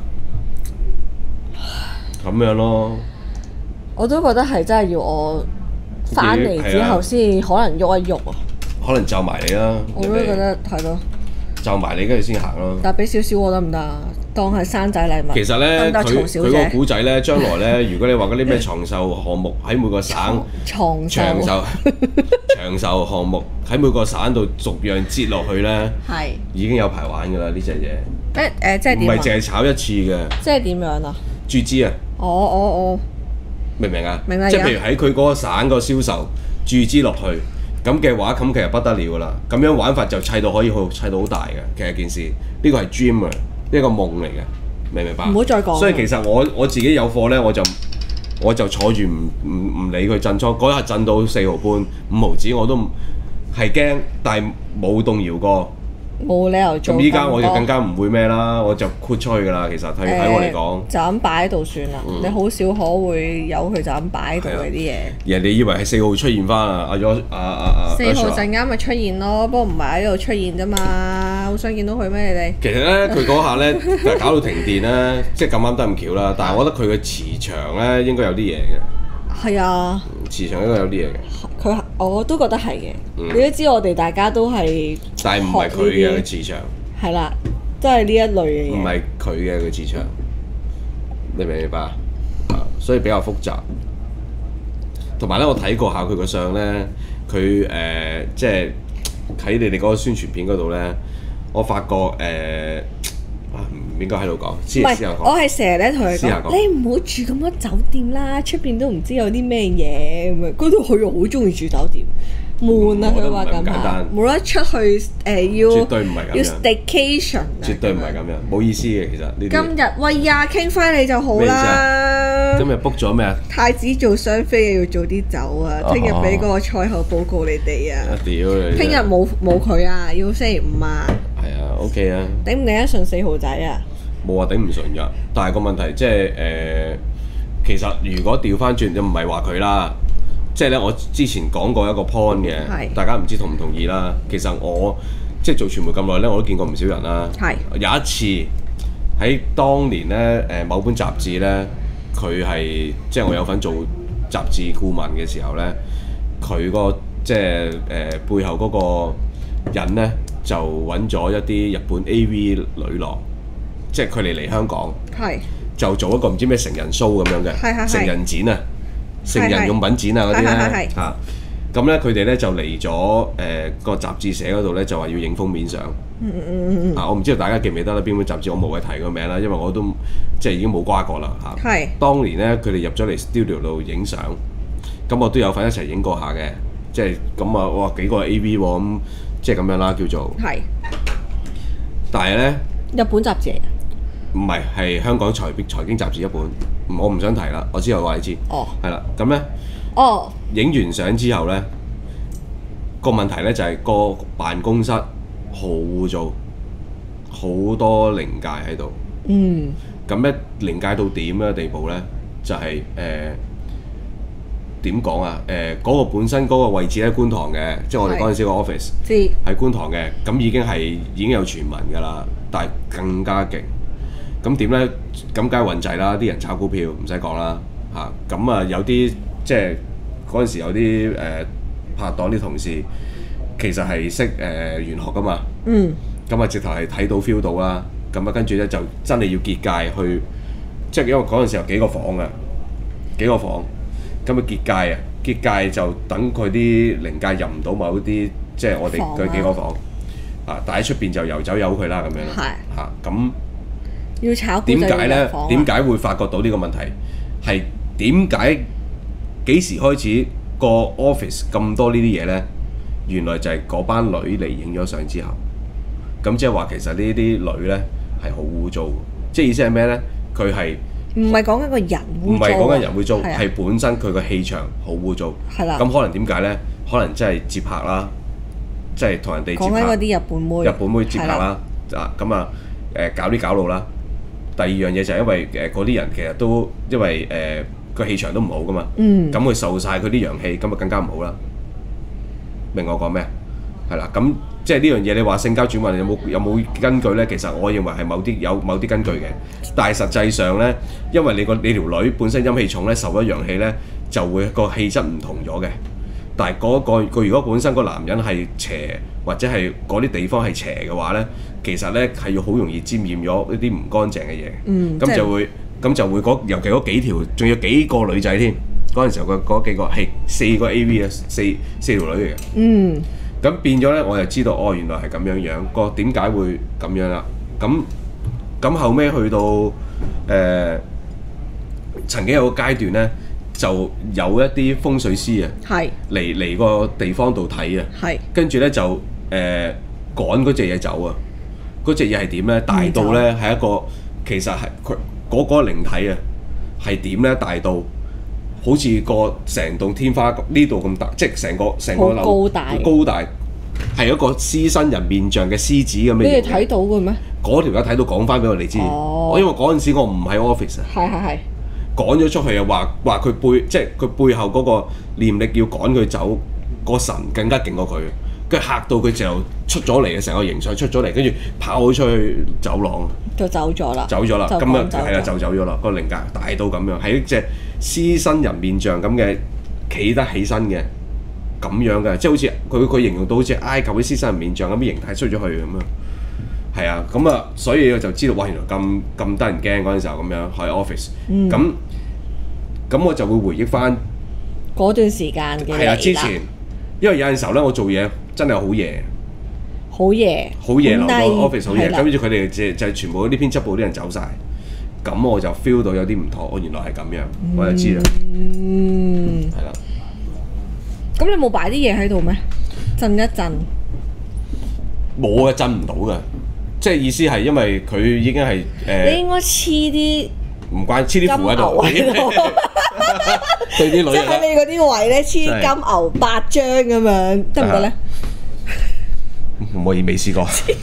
咁樣咯。 我都覺得係真係要我翻嚟之後先可能喐一喐啊！ 可能就埋你啦， 我都覺得係咯， 就埋你跟住先行咯。 但係俾少少我得唔得啊？當係生仔禮物。 其實咧， 得唔得佢曹小姐佢個古仔咧，將來咧，如果你話嗰啲咩長壽項目喺每個省床長壽壽長壽項目喺每個省度逐樣擠落去咧， 係已經有排玩㗎啦呢隻嘢， 誒誒，即係唔點啊係？淨係炒一次嘅即係點樣啊？ 注資啊， 我我我明唔明啊？ 明啦而家即係譬如喺佢嗰個省個銷售注資落去，咁嘅話，咁其實不得了㗎啦。咁樣玩法就砌到可以好砌到好大嘅。其實件事呢個係 dream 啊，呢個夢嚟嘅，明唔明白？ 唔好再講所以其實我我自己有貨咧，我就我就坐住唔唔唔理佢震倉，嗰日震到四毫半五毫子我都唔係驚，但係冇動搖過。 冇理由做咁多。 咁依家我就更加唔會咩啦，我就豁出去㗎啦。其實睇睇我嚟講。 誒就咁擺喺度算啦。 嗯你好少可會有佢就咁擺喺度係啊嘅啲嘢。 人哋以為係四號出現翻啊！阿咗阿阿阿四號陣間咪出現咯，不過唔係喺度出現啫嘛。好想見到佢咩？你哋其實咧，佢嗰下咧就搞到停電咧，即係咁啱得咁巧啦。但係我覺得佢嘅磁場咧應該有啲嘢嘅， 係啊， 磁場應該有啲嘢嘅， 佢我都覺得係嘅。 嗯你都知我哋大家都係但係唔係佢嘅磁場。 係啦， 都係呢一類嘅嘢。 唔係佢嘅個磁場，你明唔明白啊？所以比較複雜。同埋咧，我睇過下佢個相咧，佢誒、呃、即係喺你哋嗰個宣傳片嗰度咧，我發覺誒。呃啊唔應該喺度講， 唔私下係， 講。 我係成日咧同佢私下講講，你唔好住咁多酒店啦，出邊都唔知有啲咩嘢咁樣。嗰度佢又好中意住酒店，悶啊！ 我覺得唔係咁佢話咁簡單冇得出去誒、呃、要絕對唔係咁樣要 staycation 啊絕對唔係咁樣，冇意思嘅其實呢啲。 今日喂呀，傾翻你就好咩啦。 今日 book 咗咩啊？ 太子做雙飛要早啲走啊！聽日俾個賽後報告你哋啊！ 啊屌你！ 聽日冇冇佢啊，要星期五啊！ 係啊 OK 啊， 頂唔頂得順四號仔啊？ 冇話頂唔順㗎，但係個問題即係誒，其實如果調翻轉，就唔係話佢啦，即係咧我之前講過一個 point 嘅， 係大家唔知同唔同意啦。其實我即係做傳媒咁耐咧，我都見過唔少人啦。 係有一次喺當年咧誒某本雜誌咧，佢係即係我有份做雜誌顧問嘅時候咧，佢個即係誒、呃、背後嗰個人咧就揾咗一啲日本 A V 女郎。即係佢哋嚟香港， 係就做一個唔知咩成人 show 咁樣嘅， 係係係成人展啊，成人用品展啊嗰啲係係係咧係嚇。咁咧佢哋咧就嚟咗誒個雜誌社嗰度咧，就話要影封面相。 嗯嗯嗯嗯啊，我唔知道大家記唔記得啦，邊本雜誌我冇謂提個名啦，因為我都即係已經冇瓜過啦嚇。 係當年咧佢哋入咗嚟 studio 度影相，咁我都有份一齊影過下嘅，即係咁啊哇幾個 A V 喎咁，即係咁樣啦叫做。 係但係咧。 日本雜誌嚟㗎。 唔係，係香港財財經雜誌一本，我唔想提啦，我之後話你知。 哦。 係啦，咁咧哦， 影完相之後咧，個問題咧就係個辦公室好污糟，好多靈界喺度。 嗯， 咁咧靈界到點嘅地步咧，就係誒點講啊？誒嗰個本身嗰個位置喺觀塘嘅，即係我哋嗰陣時個 office 知喺觀塘嘅，咁已經係已經有傳聞㗎啦，但係更加勁。咁點咧？咁梗係運滯啦！啲人炒股票唔使講啦嚇。咁啊有啲即係嗰陣時有啲誒、呃、拍檔啲同事，其實係識誒、呃、玄學噶嘛。 嗯。 咁啊直頭係睇到 feel 到啦。咁啊跟住咧就真係要結界去，即係因為嗰陣時有幾個房啊，幾個房。咁啊結界啊，結界就等佢啲靈界入唔到某啲，即係我哋嗰幾個房啊。但喺出邊就遊走由佢啦咁樣啦。 係。 嚇咁。 要炒股點解咧？點解？ 解會發覺到呢個問題？係點解幾時開始個 office 咁多呢啲嘢咧？原來就係嗰班女嚟影咗相之後，咁即係話其實呢啲女咧係好污糟，即係意思係咩咧？佢係唔係講緊個人污唔糟啊， 係講緊人污糟， 係啊係本身佢個氣場好污糟。 係啦。 咁可能點解咧？可能真係接客啦，即係同人哋接講緊嗰客。 啲日本妹。 日本妹接客啦，啊咁啊誒搞啲搞路啦。第二樣嘢就係因為誒嗰啲人其實都因為誒個氣場都唔好噶嘛， 嗯咁佢受晒佢啲陽氣，咁啊更加唔好啦。明我講咩？係啦，咁即係呢樣嘢，你話性交轉運有冇有冇根據咧？其實我認為係某啲有某啲根據嘅，但係實際上咧，因為你個你條女本身陰氣重咧，受咗陽氣咧，就會個氣質唔同咗嘅。但係嗰、嗰個佢如果本身個男人係邪，或者係嗰啲地方係邪嘅話咧，其實咧係要好容易沾染咗一啲唔乾淨嘅嘢， 嗯咁、就會咁就會嗰尤其嗰幾條，仲要幾個女仔添。嗰陣時候嗰嗰幾個係四個 A V 啊，四四條女嚟嘅。 嗯。 咁變咗咧，我就知道哦，原來係咁樣樣。個點解會咁樣啦？咁咁後尾去到誒、呃、曾經有個階段咧，就有一啲風水師啊， 係嚟嚟個地方度睇啊， 係跟住咧就誒、呃、趕嗰隻嘢走啊。嗰隻嘢係點咧？大到咧係一個其實係佢嗰個靈體啊，係點咧？大到好似個成棟天花呢度咁大，即係成個成個樓好高大高大，係一個獅身人面像嘅獅子咁嘅你哋形。 睇到嘅咩？ 嗰條友睇到講翻俾我哋知， 哦我因為嗰陣時我唔喺 office 啊， 係係係。 趕咗出去啊，話話佢背即係佢背後嗰個念力要趕佢走，個神更加勁過佢，跟住嚇到佢就出咗嚟嘅，成個形象出咗嚟，跟住跑咗出去走廊， 就走咗啦。 走咗啦， 就咁樣趕走咗係啦，就走咗啦，個靈界大到咁樣，係一隻獅身人面像咁嘅，企得起身嘅咁樣嘅，即係好似佢佢形容到好似埃及啲獅身人面像咁嘅形態出咗去咁樣， 係啊，咁啊，所以我就知道哇，原來咁咁得人驚嗰陣時候咁樣喺 office，咁咁、我就會回憶翻嗰段時間嘅係啊， 你啦之前因為有陣時候咧，我做嘢真係好夜， 好夜， 好夜留個 office 好夜， 係啦跟住佢哋就就係全部嗰啲編輯部啲人走晒，咁我就 feel 到有啲唔妥，我原來係咁樣，我就知啦， 嗯， 係啦。 咁你冇擺啲嘢喺度咩？震一震， 冇啊，震唔到㗎，即係意思係因為佢已經係你誒應該黐啲唔關黐啲符喺度， 金牛喺度對啲女即係喺你嗰啲位咧黐金牛八張咁樣，得唔得咧？ 唔可以未試過，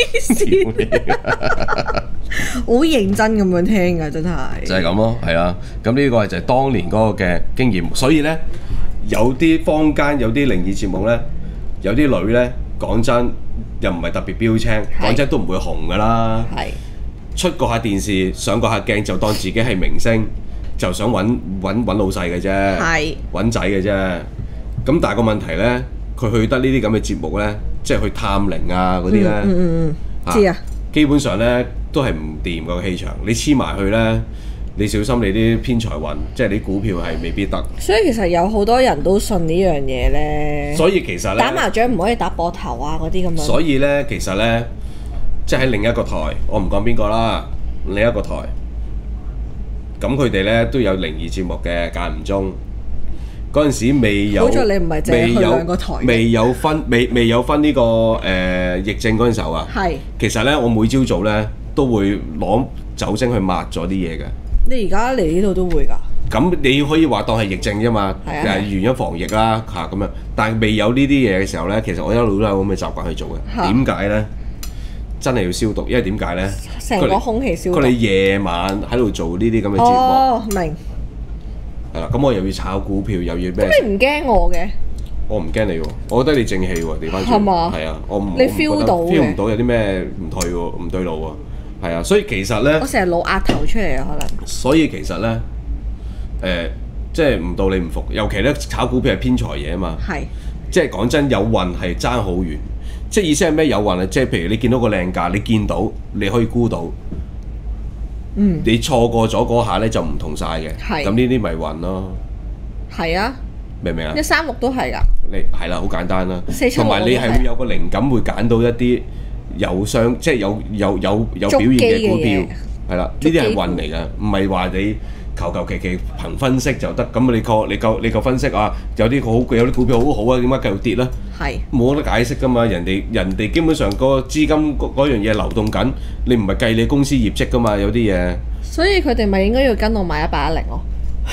好認真咁樣聽㗎，真係。 就係咁咯，係啊。咁呢個就係當年嗰個嘅經驗，所以咧有啲坊間有啲靈異節目咧，有啲女咧講真又唔係特別標青，講真都唔會紅㗎啦。 係。 出過下電視，上過下鏡就當自己係明星，就想揾揾揾老細嘅啫， 係揾仔嘅啫。咁但係個問題咧，佢去得呢啲咁嘅節目咧，即係去探靈啊嗰啲咧， 嗯嗯嗯，知啊。 基本上咧都係唔掂個氣場。你黐埋去咧，你小心你啲偏財運，即係你股票係未必得。 所以其實有好多人都信呢樣嘢咧。 所以其實咧， 打麻雀唔可以打膊頭啊嗰啲咁樣。 所以咧，其實咧，即係喺另一個台，我唔講邊個啦，另一個台，咁佢哋咧都有靈異節目嘅，間唔中。嗰陣時未有， 好在你唔係淨係去兩個台嘅未有分，未未有分呢、這個誒、呃、疫症嗰陣時候啊。 係。 其實咧，我每朝早咧都會攞酒精去抹咗啲嘢嘅。 你而家嚟呢度都會㗎？ 咁你可以話當係疫症啫嘛， 係啊誒完咗防疫啦嚇咁樣。但係未有呢啲嘢嘅時候咧，其實我一路都有咁嘅習慣去做嘅。 嚇點解咧？真係要消毒，因為點解咧？ 成個空氣消毒。 佢哋夜晚喺度做呢啲咁嘅節目， 哦，明。 係啦，咁我又要炒股票，又要咩？ 咁你唔驚我嘅？ 我唔驚你喎，我覺得你正氣喎，調翻轉。 係嘛？ 係啊，我唔你 feel 到嘅 feel 唔到有啲咩唔對喎，唔對路喎。係啊，所以其實咧我，成日老額頭出嚟啊，可能。 所以其實咧，誒、即係唔到你唔服，尤其咧炒股票係偏財嘢啊嘛。 係。 即係講真，有運係爭好遠。即係意思係咩？有運啊！即係譬如你見到個靚價，你見到你可以估到。 嗯。 你錯過咗嗰下咧就唔同晒嘅。 係咁呢啲咪運咯。 係啊。 明唔明啊？ 一三六都係㗎。 你係啦，好簡單啦。 四七六同埋你係會有個靈感，會揀到一啲有相，即係有有有有表現嘅股票。係啦，呢啲係運嚟㗎，唔係話你求求其其憑分析就得。咁你夠你夠你夠分析啊？有啲好有啲股票好好啊，點解繼續跌咧？ 係。 冇得解釋㗎嘛，人哋人哋基本上個資金嗰嗰樣嘢流動緊，你唔係計你公司業績㗎嘛，有啲嘢。 所以佢哋咪應該要跟我買一八一零咯。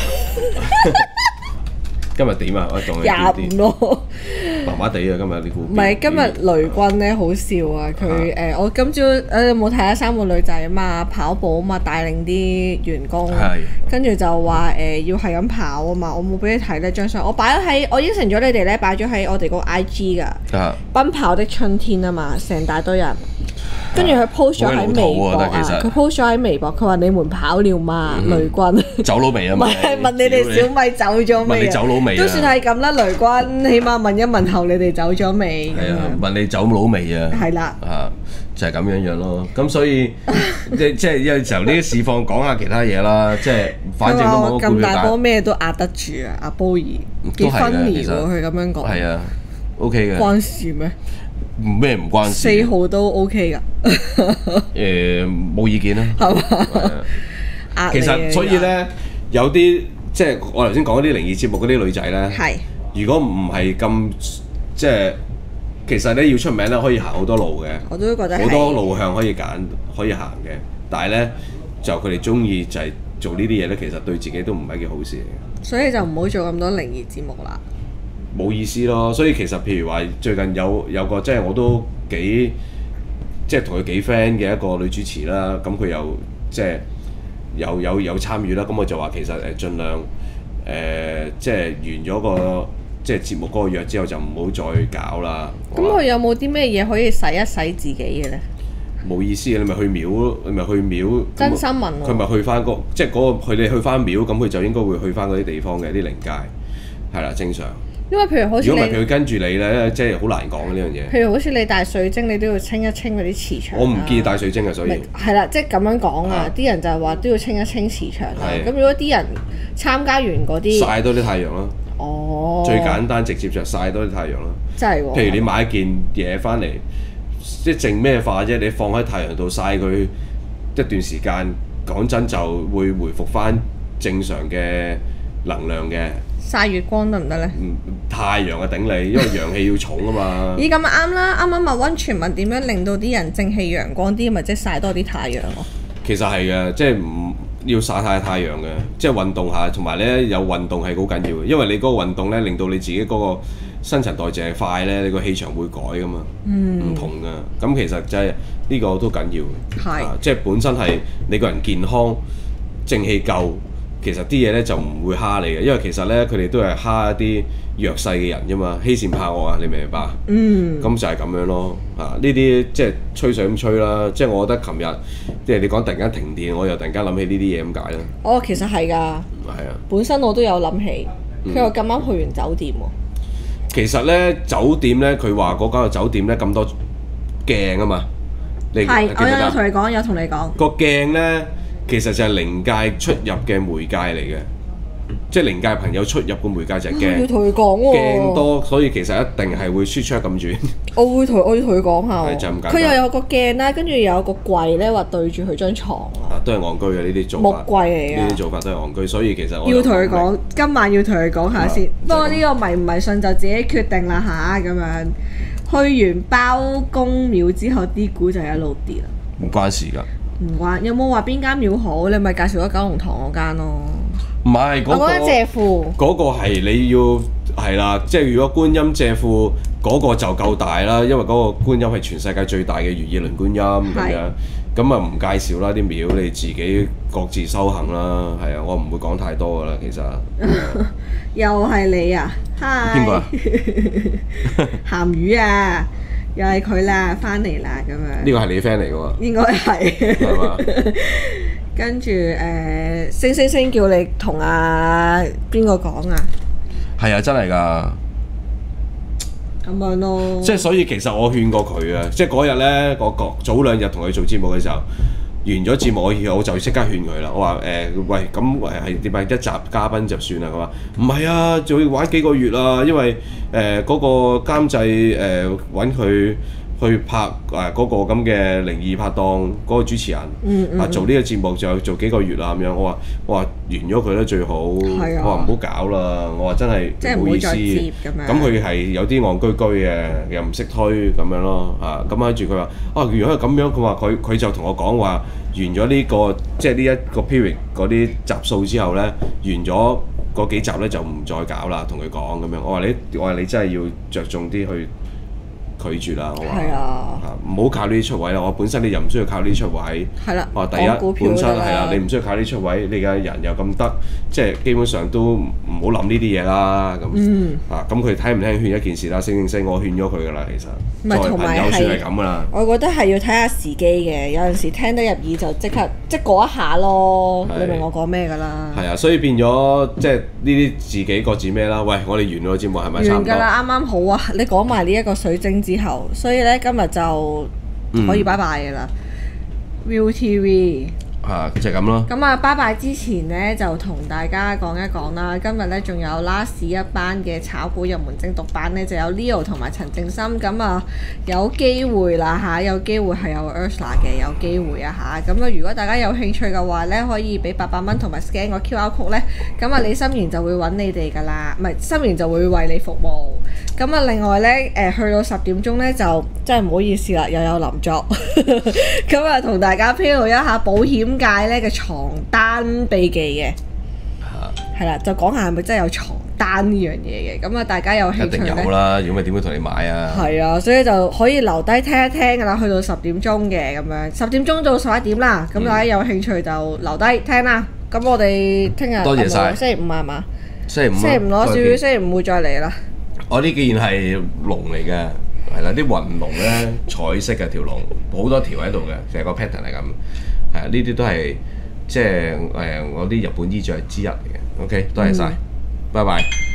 今日點啊？我仲係廿五咯， 麻麻地啊！今日啲股唔係今日雷軍咧好笑啊！佢誒、我今朝誒有冇睇下三個女仔啊嘛，跑步啊嘛，帶領啲員工， 係跟住就話誒、要係咁跑啊嘛，我冇俾你睇呢張相，我擺咗喺我應承咗你哋咧，擺咗喺我哋個 I G 㗎， 啊奔跑的春天啊嘛，成大堆人。跟住佢 post 咗喺微博啊，佢 post 咗喺微博，佢話你們跑了嘛，雷軍。 走佬未啊？ 唔係問你哋小米走咗未啊？ 問你走佬未啊？ 都算係咁啦，雷軍起碼問一問候你哋走咗未？ 係啊，問你走佬未啊？ 係啦。 啊，就係咁樣樣咯。咁所以即即係有時候呢啲市況講下其他嘢啦，即係反正都冇乜股咁票大波咩都壓得住啊！阿波兒幾都係嘅分離喎， 其實佢咁樣講。 係啊，OK 嘅。 關事咩？ 咩唔關事？ 四號都 OK 㗎。 誒冇意見啦。 係嘛？ 係啊壓你其實所以咧，有啲即係我頭先講嗰啲靈異節目嗰啲女仔咧， 係如果唔係咁即係，其實咧要出名咧，可以行好多路嘅， 我都覺得係好多路向可以揀可以行嘅。但係咧，就佢哋中意就係做呢啲嘢咧，其實對自己都唔係一件好事嚟嘅。 所以就唔好做咁多靈異節目啦。 冇意思咯，所以其實譬如話最近有有個即係我都幾即係同佢幾 friend 嘅一個女主持啦，咁佢又即係有有有參與啦，咁我就話其實誒盡量誒、呃、即係完咗個即係節目嗰個約之後就唔好再搞啦。 咁佢有冇啲咩嘢可以洗一洗自己嘅咧？ 冇意思嘅，你咪去廟，你咪去廟。 真心問喎。 佢咪去翻、嗰個即係嗰個佢哋去翻廟，咁佢就應該會去翻嗰啲地方嘅啲靈界，係啦，正常。 因為譬如好似如果唔係你， 佢跟住你咧，即係好難講嘅呢樣嘢。 譬如好似你帶水晶，你都要清一清嗰啲磁場啊。 我唔建議帶水晶嘅，所以咪係啦，即係咁樣講啊啊！ 啲人就係話都要清一清磁場啊。 係咁如果啲人參加完嗰啲， 曬多啲太陽咯。 哦， 最簡單直接就曬多啲太陽咯。 真係喎。 譬如你買一件嘢翻嚟，即係淨咩化啫？你放喺太陽度曬佢一段時間，講真就會回復翻正常嘅能量嘅。 曬月光得唔得咧？ 嗯，太陽啊頂你，因為陽氣要重啊嘛。 咦，咁啱啦！啱啱問温泉問點樣令到啲人正氣陽光啲，咪即係曬多啲太陽咯。 其實係嘅，即係唔要曬太太陽嘅，即係運動下，同埋咧有運動係好緊要嘅，因為你嗰個運動咧令到你自己嗰個新陳代謝快咧，你個氣場會改噶嘛，唔、 嗯同噶。咁其實就係呢個都緊要嘅， 係啊即係本身係你個人健康正氣夠。其實啲嘢咧就唔會蝦你嘅，因為其實咧佢哋都係蝦一啲弱勢嘅人啫嘛，欺善怕惡啊，你明唔明白？ 嗯。 咁就係咁樣咯，啊呢啲即係吹水咁吹啦，即係我覺得琴日即係你講突然間停電，我又突然間諗起呢啲嘢咁解啦。 哦，其實係㗎， 係啊， 本身我都有諗起， 嗯佢話咁啱去完酒店喎。 其實咧酒店咧，佢話嗰間嘅酒店咧咁多鏡啊嘛，你係，我有記唔記得同你講，有同你講。 個鏡咧？其實就係靈界出入嘅媒介嚟嘅，即係靈界朋友出入嘅媒介就係鏡。 要同佢講喎。 鏡多，所以其實一定係會輸出咁遠。 我會同我要同佢講下喎。 係就咁簡單佢又有個鏡啦，跟住又有個櫃咧，話對住佢張床啊。 啊，都係戇居嘅呢啲做木法。 櫃嚟㗎。 呢啲做法都係戇居，所以其實我要同佢就講，今晚要同佢講下先啊。 不過呢個迷唔迷信就自己決定啦吓，咁樣去完包公廟之後，啲股就一路跌啦。 唔關事㗎。 唔關，有冇話邊間廟好？你咪介紹咗九龍塘嗰間咯。 唔係嗰個我覺得謝父嗰個係你要係啦，即係如果觀音借庫嗰個就夠大啦，因為嗰個觀音係全世界最大嘅如意輪觀音咁係樣，咁啊唔介紹啦啲廟，你自己各自修行啦，係啊，我唔會講太多噶啦，其實。 又係你啊！嗨， 邊個啊？ 鹹魚啊！又係佢啦，翻嚟啦咁樣。 呢個係你 friend 嚟嘅喎。 應該係。 係嘛？ 跟住誒，星星星叫你同阿邊個講啊？ 係啊，真係㗎。 咁樣咯。 即係所以其實我勸過佢啊，即係嗰日咧，我個早兩日同佢做節目嘅時候，完咗節目我我就即刻勸佢啦。我話誒、呃、喂，咁誒係點啊？一集嘉賓就算啦。佢話唔係啊，仲要玩幾個月啊，因為誒嗰、呃嗰個監製誒揾佢去拍誒嗰、呃嗰個咁嘅靈異拍檔嗰個主持人， 嗯嗯啊做呢個節目就要做幾個月啦咁樣。我話我話完咗佢咧最好， 係啊我話唔好搞啦。我話真係即係唔唔好意思。 會再接咁樣。 咁佢係有啲戇居居嘅，又唔識推咁樣咯嚇。咁跟住佢話：啊，如果係咁樣，佢話佢佢就同我講話，完咗呢、個即係呢一個 period 嗰啲集數之後咧，完咗嗰幾集咧就唔再搞啦。同佢講咁樣，我話你，我話你真係要着重啲去拒絕啦。我話係啊嚇唔好靠呢啲出位啦。我本身你又唔需要靠呢啲出位。 係啦。 我話第講股票一本身得啦係啊，你唔需要靠呢啲出位，你嘅人又咁得，即係基本上都唔好諗呢啲嘢啦。咁、 嗯啊，咁佢聽唔聽勸一件事啦，星星星，我勸咗佢噶啦，其實唔係作為同埋係朋友算係咁噶啦。 我覺得係要睇下時機嘅，有陣時聽得入耳就即刻即係過一下咯。 係你明我講咩㗎啦？ 係啊，所以變咗即係呢啲自己各自咩啦。喂，我哋完咗個節目係咪差唔多？ 完㗎啦，啱啱好啊！你講埋呢一個水晶之後，所以咧今日就可以拜拜㗎啦。Viu T V。 嚇，就係咁咯。 咁啊，拜拜之前呢，就同大家講一講啦。今日呢，仲有 last 一班嘅炒股入門精讀班呢，就有 Leo 同埋陳正心。咁啊，有機會啦嚇，有機會係有 Ursula 嘅，有機會啊嚇。咁啊，如果大家有興趣嘅話呢，可以俾八百蚊同埋 scan 個 Q R code 呢。咁啊，李心妍就會揾你哋㗎啦，唔係心妍就會為你服務。咁啊，另外呢，誒去到十點鐘呢，就真係唔好意思啦，又有林作。咁啊，同大家披露一下保險界咧嘅床單秘技嘅，係啦，就講下係咪真係有床單呢樣嘢嘅。咁啊，大家有興一定趣咧， 有啦，如果唔係點會同你買啊？ 係啊，所以就可以留低聽一聽㗎啦。去到十點鐘嘅咁樣，十點鐘到十一點啦。咁大家有興趣就留低聽啦。咁我哋聽日多謝晒星期五係嘛？ 星期五啊星期五攞少少， 再見星期五會再嚟啦。 我呢件係龍嚟嘅，係啦，啲雲龍咧彩色嘅條龍，好多條喺度嘅，成個 pattern 係咁。係啊，呢啲都係即係誒我啲日本衣着之一嚟嘅。OK，多謝晒，拜拜。